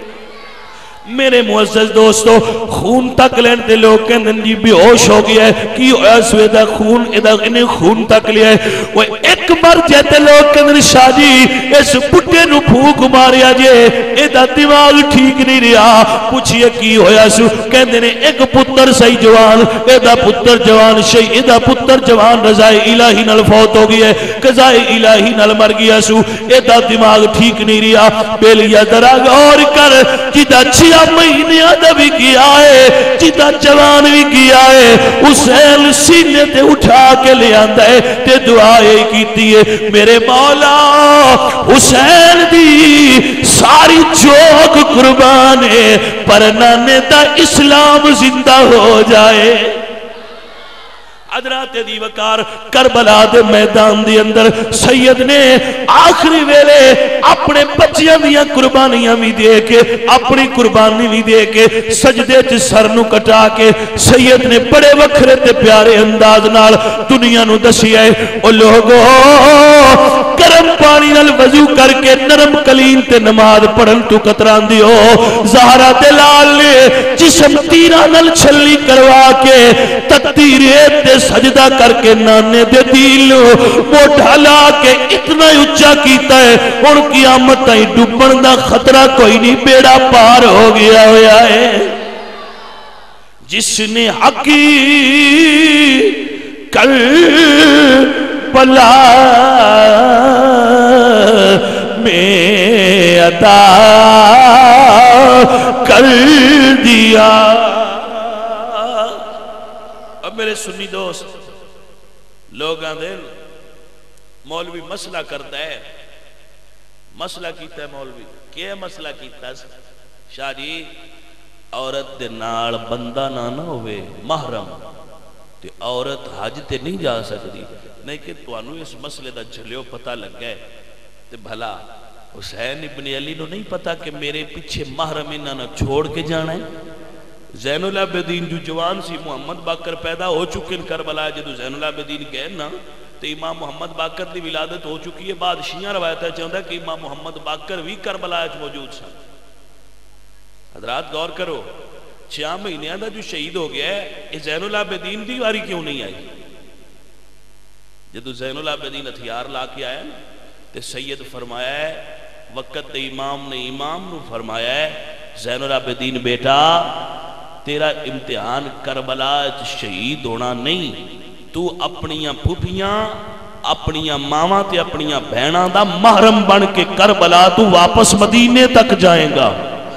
میرے معزز دوستو خون تک لین دے لوگ کہندن جی بے ہوش ہو گیا ہے کی ہویا سویدہ خون ادھا انہیں خون تک لیا ہے وہ ایک بار جہتے لوگ کہندن شاہ جی اس پٹے نو پھوک ماریا جے ادھا دماغ ٹھیک نہیں رہا پوچھئے کی ہویا سو کہندن ایک پتر سی جوان ادھا پتر جوان شئی ادھا پتر جوان رضائے الہی نال فوت ہو گیا ہے قضائے الہی نال مر گیا سو ادھا دماغ ٹھیک نہیں رہا بیلیا دراغ اور کر جدہ چھیا مہینے آدھا بھی کیا ہے جیتا جوان بھی کیا ہے حسین سینے تے اٹھا کے لے آندہ ہے تے دعائیں کیتی ہے میرے مولا حسین دی ساری جوک قربان ہے پر نانے دا اسلام زندہ ہو جائے حضرات دی وقار کربلا دے میدان دی اندر سید نے آخری ویلے اپنے بچیاں دیاں قربانیاں بھی دے کے اپنی قربانی بھی دے کے سجدے چ سر نو کٹا کے سید نے بڑے وکھرے تے پیارے انداز نال دنیا نو دسیا ہے او لوگو گرم پانی نال وضو کر کے نرم کلین تے نماز پڑھن تو کتران دیو زہرا دلال نے جسم تیرہ نال چھلی کروا کے تکتیریت تے سجدہ کر کے نانے دے دل موٹھا لا کے اتنا اچھا کیتا ہے ان قیامت آئی ڈوبن دا خطرہ کوئی نہیں بیڑا پار ہو گیا ہویا ہے جس نے حقی کل پلا میں عطا کر دیا میرے سنی دوست لوگ آندھے مولوی مسئلہ کرتا ہے مسئلہ کیتا ہے مولوی کیا مسئلہ کیتا ہے شاہ جی عورت دے نال بندہ نہ نہ ہوئے محرم تے عورت حج تے نہیں جا سکتی نہیں کہ توانو اس مسئلے دا جھلیو پتہ لگ گئے تے بھلا حسین ابن علی نو نہیں پتا کہ میرے پیچھے محرم انہاں نہ چھوڑ کے جانا ہے زین العابدین جو جوان سی محمد باقر پیدا ہو چکے ان کربلا جدو زین العابدین گئے نا تو امام محمد باقر دی ولادت ہو چکی ہے. بعد شیعہ روایتیں چاہتا ہے کہ امام محمد باقر بھی کربلا موجود سن. حضرات غور کرو چھیا مہینے دا جو شہید ہو گیا ہے یہ زین العابدین دی واری کیوں نہیں آئی؟ جدو زین العابدین ہتھیار لا کے آیا نا تو سید فرمایا ہے وقت امام نے امام نو فرمایا ہے زین العابدین بیٹا تیرا امتحان کربلا شہید ہونا نہیں، تو اپنیاں پھوپیاں اپنیاں ماواں تے اپنیاں بہناں دا محرم بن کے کربلا تو واپس مدینے تک جائیں گا.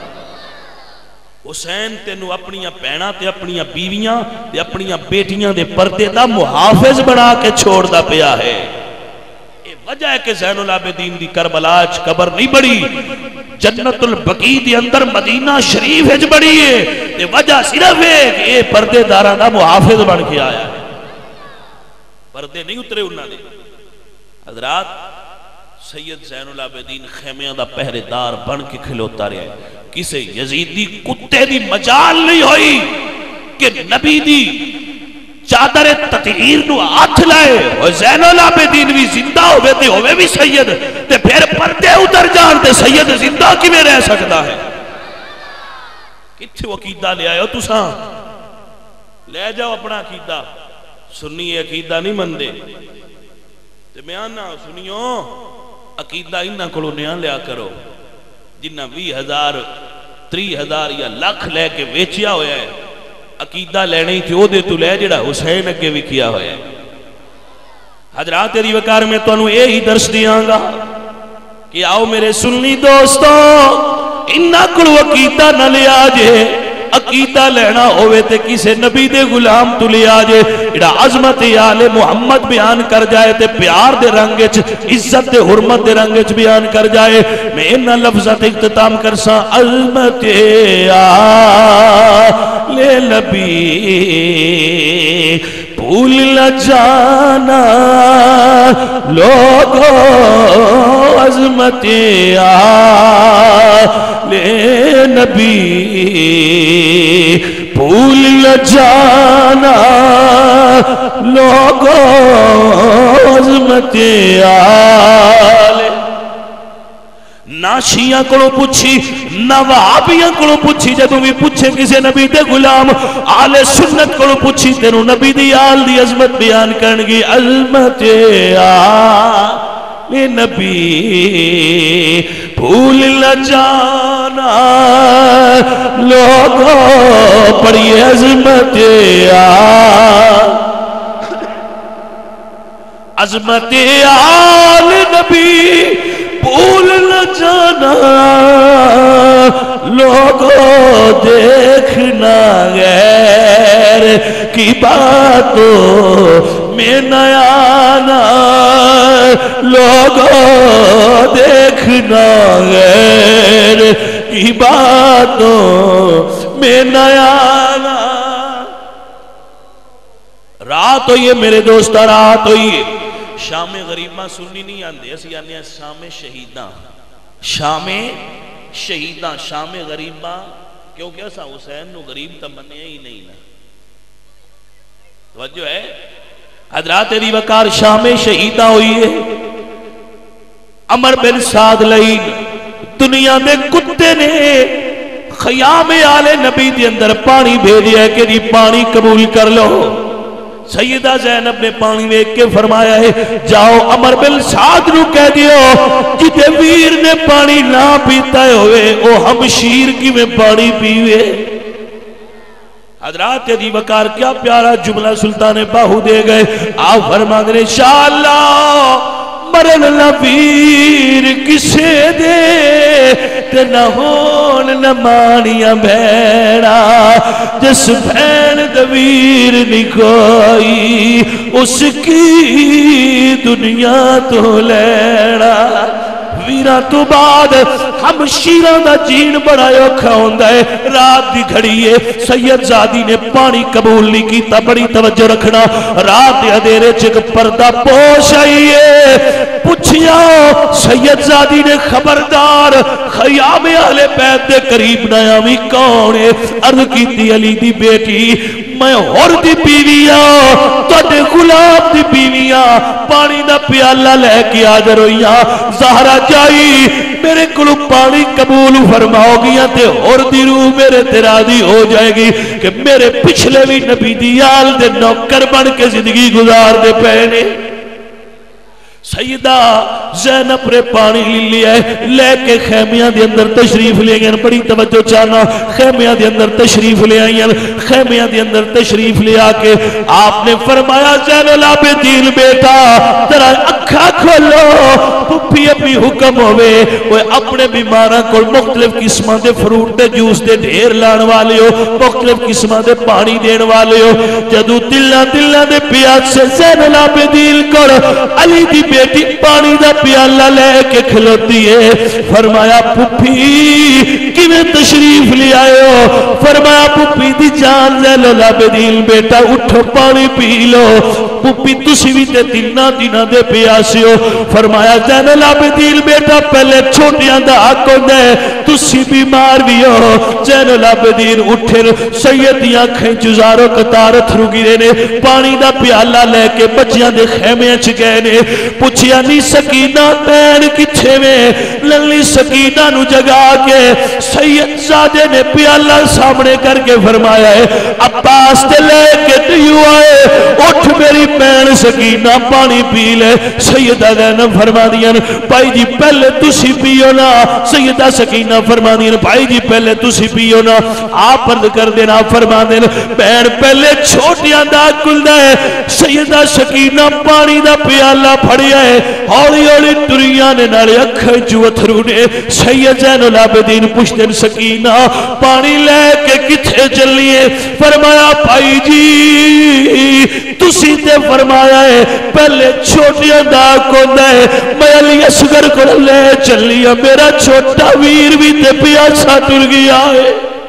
حسین تینو اپنیاں بہناں تے اپنیاں بیویاں تے اپنیاں بیٹیاں دے پردے دا محافظ بنا کے چھوڑ دا پیا ہے. یہ وجہ ہے کہ زین العابدین دی کربلا اچ قبر نہیں بڑی، جنت البقیع دی اندر مدینہ شریف اچ بڑی ہے. یہ وجہ صرف ہے کہ یہ پردے داراں دا محافظ بن کے آیا ہے، پردے نہیں اترے انہاں نے. حضرات سید زین العابدین خیمیاں دا پہرے دار بن کے کھلوتا رہے ہیں. کسے یزیدی کتے دی مجال نہیں ہوئی کہ نبی دی چادر تطہیر نو ہاتھ لائے اور زین العابدین بھی زندہ ہوئے تے ہوئے بھی سید تے پھر پردے اتر جان تے سید زندہ کی میں رہ سکتا ہے. کتھے وہ عقیدہ لے آئے ہو تساں؟ لے جاؤ اپنا عقیدہ. سنی عقیدہ نہیں مندے تے میں آنا سنیوں عقیدہ انہاں کلو نیاں لیا کرو جنہ وی ہزار تری ہزار یا لکھ لے کے ویچیا ہویا ہے. عقیدہ لینے تھی او دے تو لے جڑا حسین اگے بھی کیا ہویا ہے. حضرات تیری وقار میں تو انہوں اے ہی درس دیاں گا کہ آؤ میرے سنی دوستو انہاں کلو عقیدہ نہ لیا جے. عقیدہ لینا ہوئے تے کسے نبی دے غلام تو لیا جے اڑا عظمت آل محمد بیان کر جائے تے پیار دے رنگچ عزت دے حرمت دے رنگچ بیان کر جائے. میں انہا لفظات اختتام کرساں عظمت آل نبی بھول نہ جانا لوگو عظمت آل نبی بھول نہ جانا لوگو عظمت آل. نہ شیعہ کلو پوچھی نہ وہابیاں کلو پوچھی جدو بھی پوچھے کسے نبی دے غلام آل سنت کلو پوچھی تینو نبی دی آل دی عظمت بیان کرنگی. عظمت آل نبی بھول نہ جانا لوگوں پڑی عظمت آل عظمت آل نبی بھول نہ جانا لوگوں دیکھنا غیر کی باتوں میں نہ آنا لوگوں دیکھنا غیر کی باتوں میں نہ آنا. رات ہوئی ہے میرے دوست رات ہوئی ہے. شام غریبہ سننی نہیں آندے اسی آنے ہیں شام شہیداں شام شہیداں شام غریبہ کیونکہ ایسا حسین نو غریب تا منیا ہی نہیں نا. توجہ ہے حضرات تیری وقار شام شہیداں ہوئی ہے. عمر بن سعد لئین دنیا میں کتے نے خیام آل نبی دی اندر پانی بھیجیا ہے کہ دی پانی قبول کر لو. سیدہ زینب نے پانی میں کے فرمایا ہے جاؤ عمر بن سعد نو کہہ دیو جتے ویر نے پانی نہ پیتا ہوئے او ہم شیر کی میں پانی پیوے. حضرات دی وقار کیا پیارا جملہ سلطان باہو دے گئے. آپ فرما دے انشاءاللہ مرن نہ ویر کسے دے تے نہ ہون نہ مانیاں بھیڑا جس بھین دویر نہیں کوئی اس کی دنیا تو لیڑا. ویرہ تو بعد ہمشیران دا جین بڑا اوکھا ہوندا ہے رات دی گھڑی ہے سید زادی نے پانی قبول نہیں کیتا بڑی توجہ رکھنا رات دے اندھیرے چ پردہ پوش آئی ہے پوچھیا سید زادی نے خبردار خیام اہل بیت دے قریب نہ آویں کون ہے عرض کیتی علی دی بیٹی میں ہور دی بیویاں تواڈے غلام دی بیویاں پانی دا پیالہ لے کے حاضر ہوئیاں زہرا جائی میرے کلو پانی قبول فرماؤ گیا تے ہور دی روح میرے تیرادی ہو جائے گی کہ میرے پچھلے بھی نبی دیال دے نوکر بن کے زندگی گزار دے پہنے سیدہ زینب نے پانی لی لیا ہے لے کے خیمیاں دے اندر تشریف لے گئے بڑی توجہ چاہنا خیمیاں دے اندر تشریف لے آئیں خیمیاں دے اندر تشریف لے آکے آپ نے فرمایا زین العابدین بیٹا ترا اکھا کھولو پپی اپنی حکم ہوئے وہ اپنے بیماراں کو مختلف قسمہ دے فروٹ دے جوس دے ڈھیر لان والے ہو مختلف قسمہ دے پانی دین والے ہو جدو دلہ دلہ دے پیاد سے زین العابدین کو علی دی بیٹی پانی دا پیالہ لے کے کھلوتی ہے فرمایا پپی کیویں تشریف لے آئے ہو فرمایا پپی دی جان زین العابدین بیٹا اٹھو پانی پی لو پپی تسی بھی تے تینہ دینہ دے پیاسے ہو فرمایا زین العابدین بیٹا پہلے چھوٹیاں دا حق ہوندے تسی بیمار بھی ہو زین العابدین اٹھے سیدیاں کھیں جزاروں قطارت رگیرے نے پانی دا پیالہ لے کے بچیاں دے خیمیں چھ گئے نے پوچھیا نہیں سکینہ پین کتھے میں للی سکینہ نو جگا کے سید زادے نے پیالہ سامنے کر کے فرمایا ہے عباس تے لے کے دیو آئے اٹھ میری پین سکینہ پانی پی لے سیدہ زینب فرما دیا بھائی جی پہلے تسی پیو نا سیدہ سکینہ فرما دیا بھائی جی پہلے تسی پیو نا آپ پرد کر دینا فرما دینا پین پہلے چھوٹیاں دا کل دے سیدہ سکینہ پانی دا پیالہ پھڑیا ہے ہولی ہولی دریاں نے نالے اکھیں جو اتھرو نے سید زین العابدین پشتن سکینہ پانی لے کے کتھے چلیے فرمایا بھائی جی تسی تے فرمایا ہے پہلے چھوٹیاں دا کو دے میں علی اصغر کو لے چلیا میرا چھوٹا ویر بھی تے پیاسا تر گیا ہے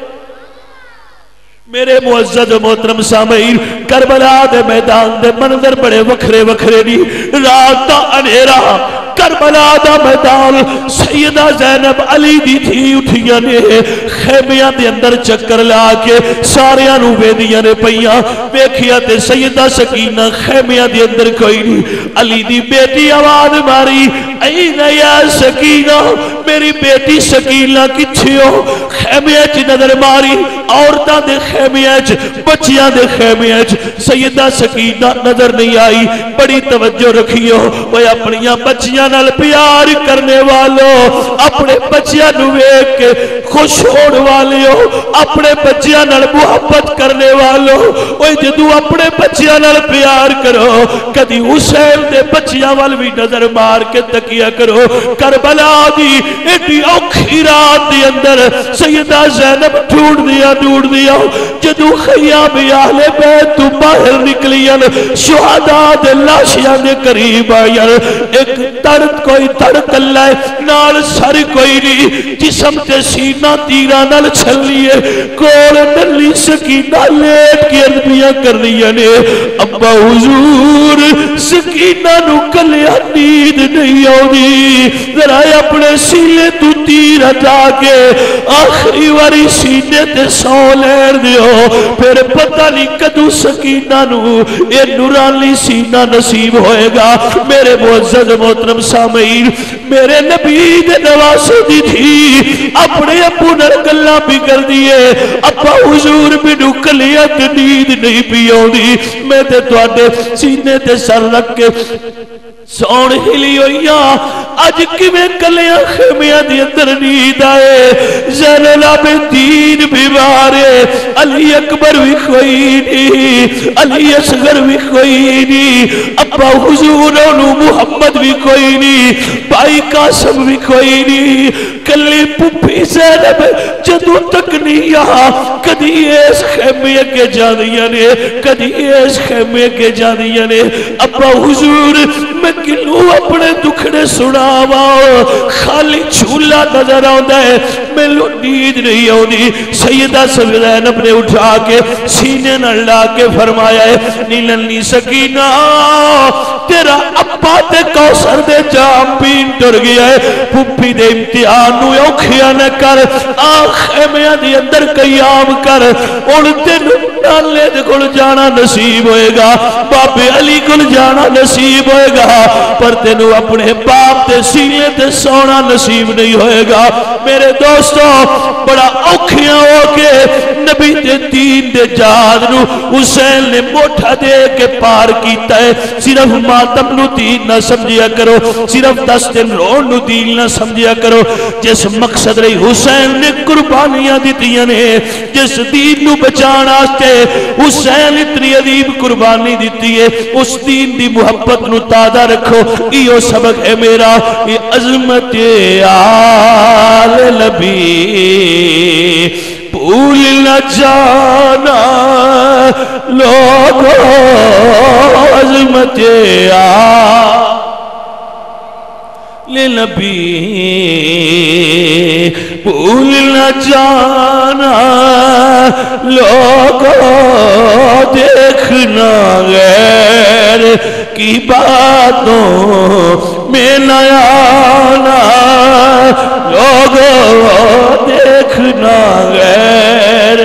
میرے معزز محترم سامعین کربلا دے میدان دے منظر بڑے وکھرے وکھرے نہیں رات دا انہیرا کربلا دا میدان سیدہ زینب علی دی تھی اٹھیاں نے خیمیاں دے اندر چکر لا کے ساریاں نو ویدیاں نے پئیاں ویکھیا تے سیدہ سکینہ خیمیاں دے اندر کوئی نہیں علی دی بیٹی آواز ماری این یا سکینہ میری بیٹی سکینہ کتھی ہو خیمیاں چی نظر ماری عورتاں دے خیمیاں چ بچیاں دے خیمیاں چ سیدہ سکینہ نظر نہیں آئی بڑی توجہ رکھیو وہ اپنیاں بچیاں نال پیار کرنے والوں اپنے بچیاں نو ایک کے خوش ہونے والوں اپنے بچیاں نال محبت کرنے والوں وہ جدو اپنے بچیاں نال پیار کرو کدی حسین دے بچیاں وال بھی نظر مار کے تکیہ کرو کربلا دی ایڈی اوکھی رات دی اندر سیدہ زینب ڈھونڈ دیا ڈھونڈ دیا جدو خیام اہل بیت تو باہر نکلیاں شہداء دے لاشیاں دے قریب آئیاں ایک تڑک کوئی تڑک اللہ نال سر کوئی نہیں جسم تے سینہ تیرہ نال چھل لیے کول نلی سکینہ لیٹ کی عربیاں کر دیا نے ابا حضور سکینہ نو کلیا نید نہیں آنی ذرا اپنے سیلے تو تیر ہٹا کے آخری واری سینے تے سو لیر دیو پھر پتہ نہیں کدو سکینہ نو اے نورانی سینہ نصیب ہوئے گا میرے معزز محترم سامعین میرے نبی دے نواسے دی تھی اپنے ابو نرگلہ بھی کر دیئے ابا حضور بھی نکلیت نید نہیں پیوں دی میں تے تو آٹے سینے تے سر رکھ کے سون ہلی ہوئیاں آج کی میں کلیاں خیمیاں دی اندر نید آئے زین العابدین بیمارے علی اکبر بھی کوئی نہیں علی اصغر بھی کوئی نہیں ابا حضور انہوں محمد بھی کوئی نہیں بھائی قاسم بھی کوئی نہیں کلی پپی زینب جدو تک نہیں یہاں کدی ایس خیمے کے جانیاں نے کدی ایس خیمے کے جانیاں نے ابا حضور میں کنوں اپنے دکھڑے سناوا خالی جھولا نظر آتا ہے مینوں نیند نہیں آتی سیدہ زینب نے اٹھا کے سینے نہ لا کے فرمایا ہے نیلنی سکینہ تیرا ابا تے کوثر دے جام پین ٹر گیا ہے پھپھی دے امتحان نو اوکھیا نہ کر خیمیاں دی اندر قیام کر ان تین نالے دے کول جانا نصیب ہوئے گا بابے علی کول جانا نصیب ہوئے گا پر تینو اپنے باپ تے سینے تے سونا نصیب نہیں ہوئے گا میرے دوستو بڑا اوکھیاں ہو کے نبی دے دین دے جہاد نو حسین نے موٹھا دے کے پار کیتا ہے صرف ماتم نو دین نہ سمجھیا کرو صرف دس دن رون نو دین نہ سمجھیا کرو جس مقصد رہی حسین نے قربانیاں دیتیاں نے جس دین نو بچان آستے حسین اتنی عظیم قربانی دیتی ہے اس دین دی محبت نو تازہ رکھو یہ سبق ہے میرا یہ عظمت آل نبی بھول نہ جانا لوگوں عظمت آل نبی بھول نہ جانا لوگوں دیکھنا غیر کی باتوں میں نہ آنا لوگوں دیکھنا غیر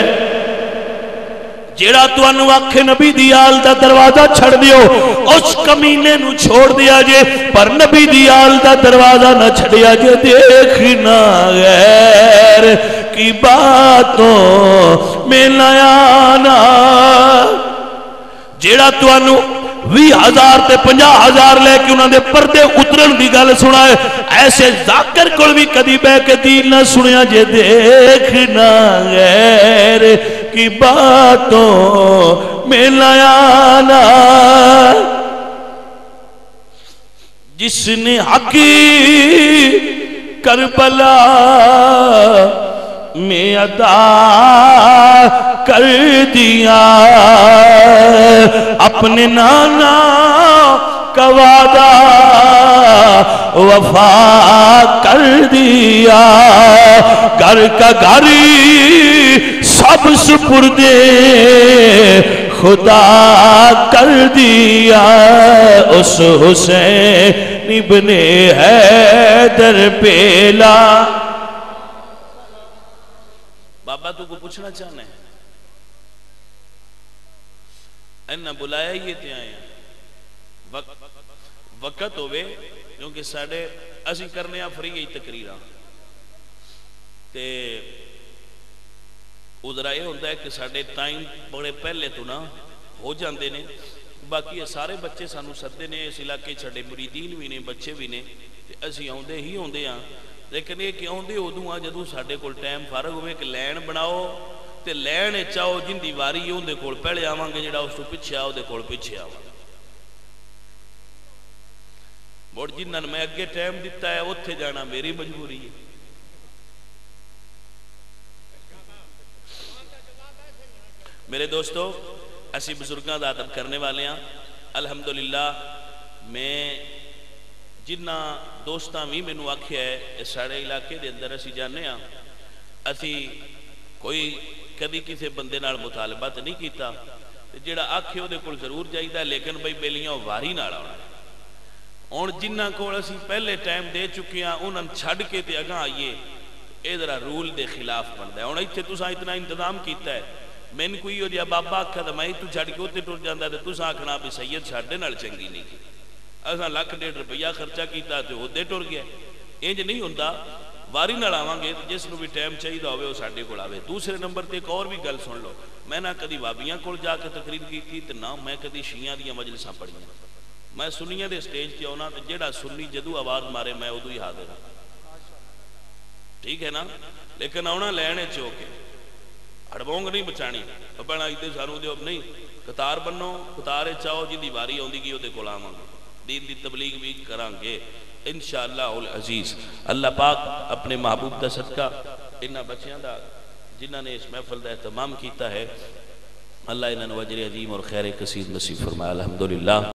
جیڑا تو انو آکھے نبی دیال دا دروازہ چھڑ دیو اس کمینے نو چھوڑ دیا جے پر نبی دیال دا دروازہ نہ چھڑیا جے دیکھنا غیر کی باتوں میں نہ آنا جیڑا تو انو وی ہزار تے پنجا ہزار لے کے انہوں نے پردے اترن دی گل سنا ہے ایسے ذاکر کل بھی کدی بے کے دین نہ سنیا جے دیکھنا غیر کی باتوں میں نہ آنا جس نے حقی کربلا میں عطا کر دیا اپنے نانا کا وعدہ وفا کر دیا گھر کا گھری سب سپردے خدا کر دیا اس حسین ابن حیدر پیلا بابا تو کو پوچھنا چاہنا ہے انہا بلایا یہ تے آئے ہیں وقت ہوئے کیونکہ ساڑھے اسی کرنے آفری گئی تقریرہ تے ادھر یہ ہوتا ہے کہ ساڑھے ٹائم بڑے پہلے تو نہ ہو جاندے نے باقی سارے بچے سانو سدے نے اس علاقے چھڑے مریدین بھی نے بچے بھی نے اسی ہوندے ہی ہوندے ہاں لیکن یہ کہ ہوندے ہو دوں آج جدو ساڑھے کول ٹائم فارغ ہوئے کہ لین بناؤ تے لین چاہو جن دیواری ہوں دے کول پہلے آوان گے جڑا اس تو پچھے آؤ دے کول پچھے آوان بڑھ جنہاں میں اگے ٹائم دیتا ہے اتھے جانا میری مجبوری ہے میرے دوستو ایسی بزرگاں دا ادب کرنے والے ہیں الحمدللہ میں جنہ دوستاں بھی میں نو آکھیا ہے اس ساڑھے علاقے دے اندر اسی جانے ہیں اسی کوئی کبھی کسی بندے نال مطالبات نہیں کیتا جیڑا آکھے ہو دے کول ضرور جائیدہ لیکن بھئی بیلیاں واری نہ آڑا اور جنہ کول اسی پہلے ٹائم دے چکے ہیں انہاں چھڑ کے تے اگاں آئیے اے ذرا رول دے خلاف بندہ ہے اور ایتھے تساں اتنا انتظام کیتا ہے میں نے کوئی ہو دیا بابا آکھا تھا میں تو چھڑ کے ہوتے ٹور جاندہ تھا تساں آکھنا بھی سید چھڑ دے نال چنگی نہیں کی ایسا لاکھ ڈیڑھ روپیہ خرچہ کیتا تے ہوتے ٹور گیا انج نہیں ہوندہ واری نہ آوان گے جس نو بھی ٹائم چاہیے ہوئے وہ ساڑھے کو آوے دوسرے نمبر تے ایک اور بھی گل سن لو میں نہ کدی وابیاں کول جا کے تقریر کی تھی تے نہ میں کدی شیعہ دیا مجلساں پڑھیاں میں سنیاں دے سٹیج تے ہونا تے جیڑا سنی جدو آواز مارے میں ادو ہی حاضر ہوں ٹھیک ہے نا لیکن آنا لینے چوکے ہڑبونگ نہیں بچانی اپنا ایدے سانو دے اب نہیں قطار بنو قطارے چاہو جن دی واری ہوندی گی ادے کول آواں گے دین دی تبلیغ بھی کران گے انشاءاللہ العزیز اللہ پاک اپنے محبوب دا صدقہ انہا بچیاں دا جنہاں نے اس محفل دا اہتمام کیتا ہے اللہ انہاں وجر عظیم اور خیر کثیر نصیب فرمائے الحمدللہ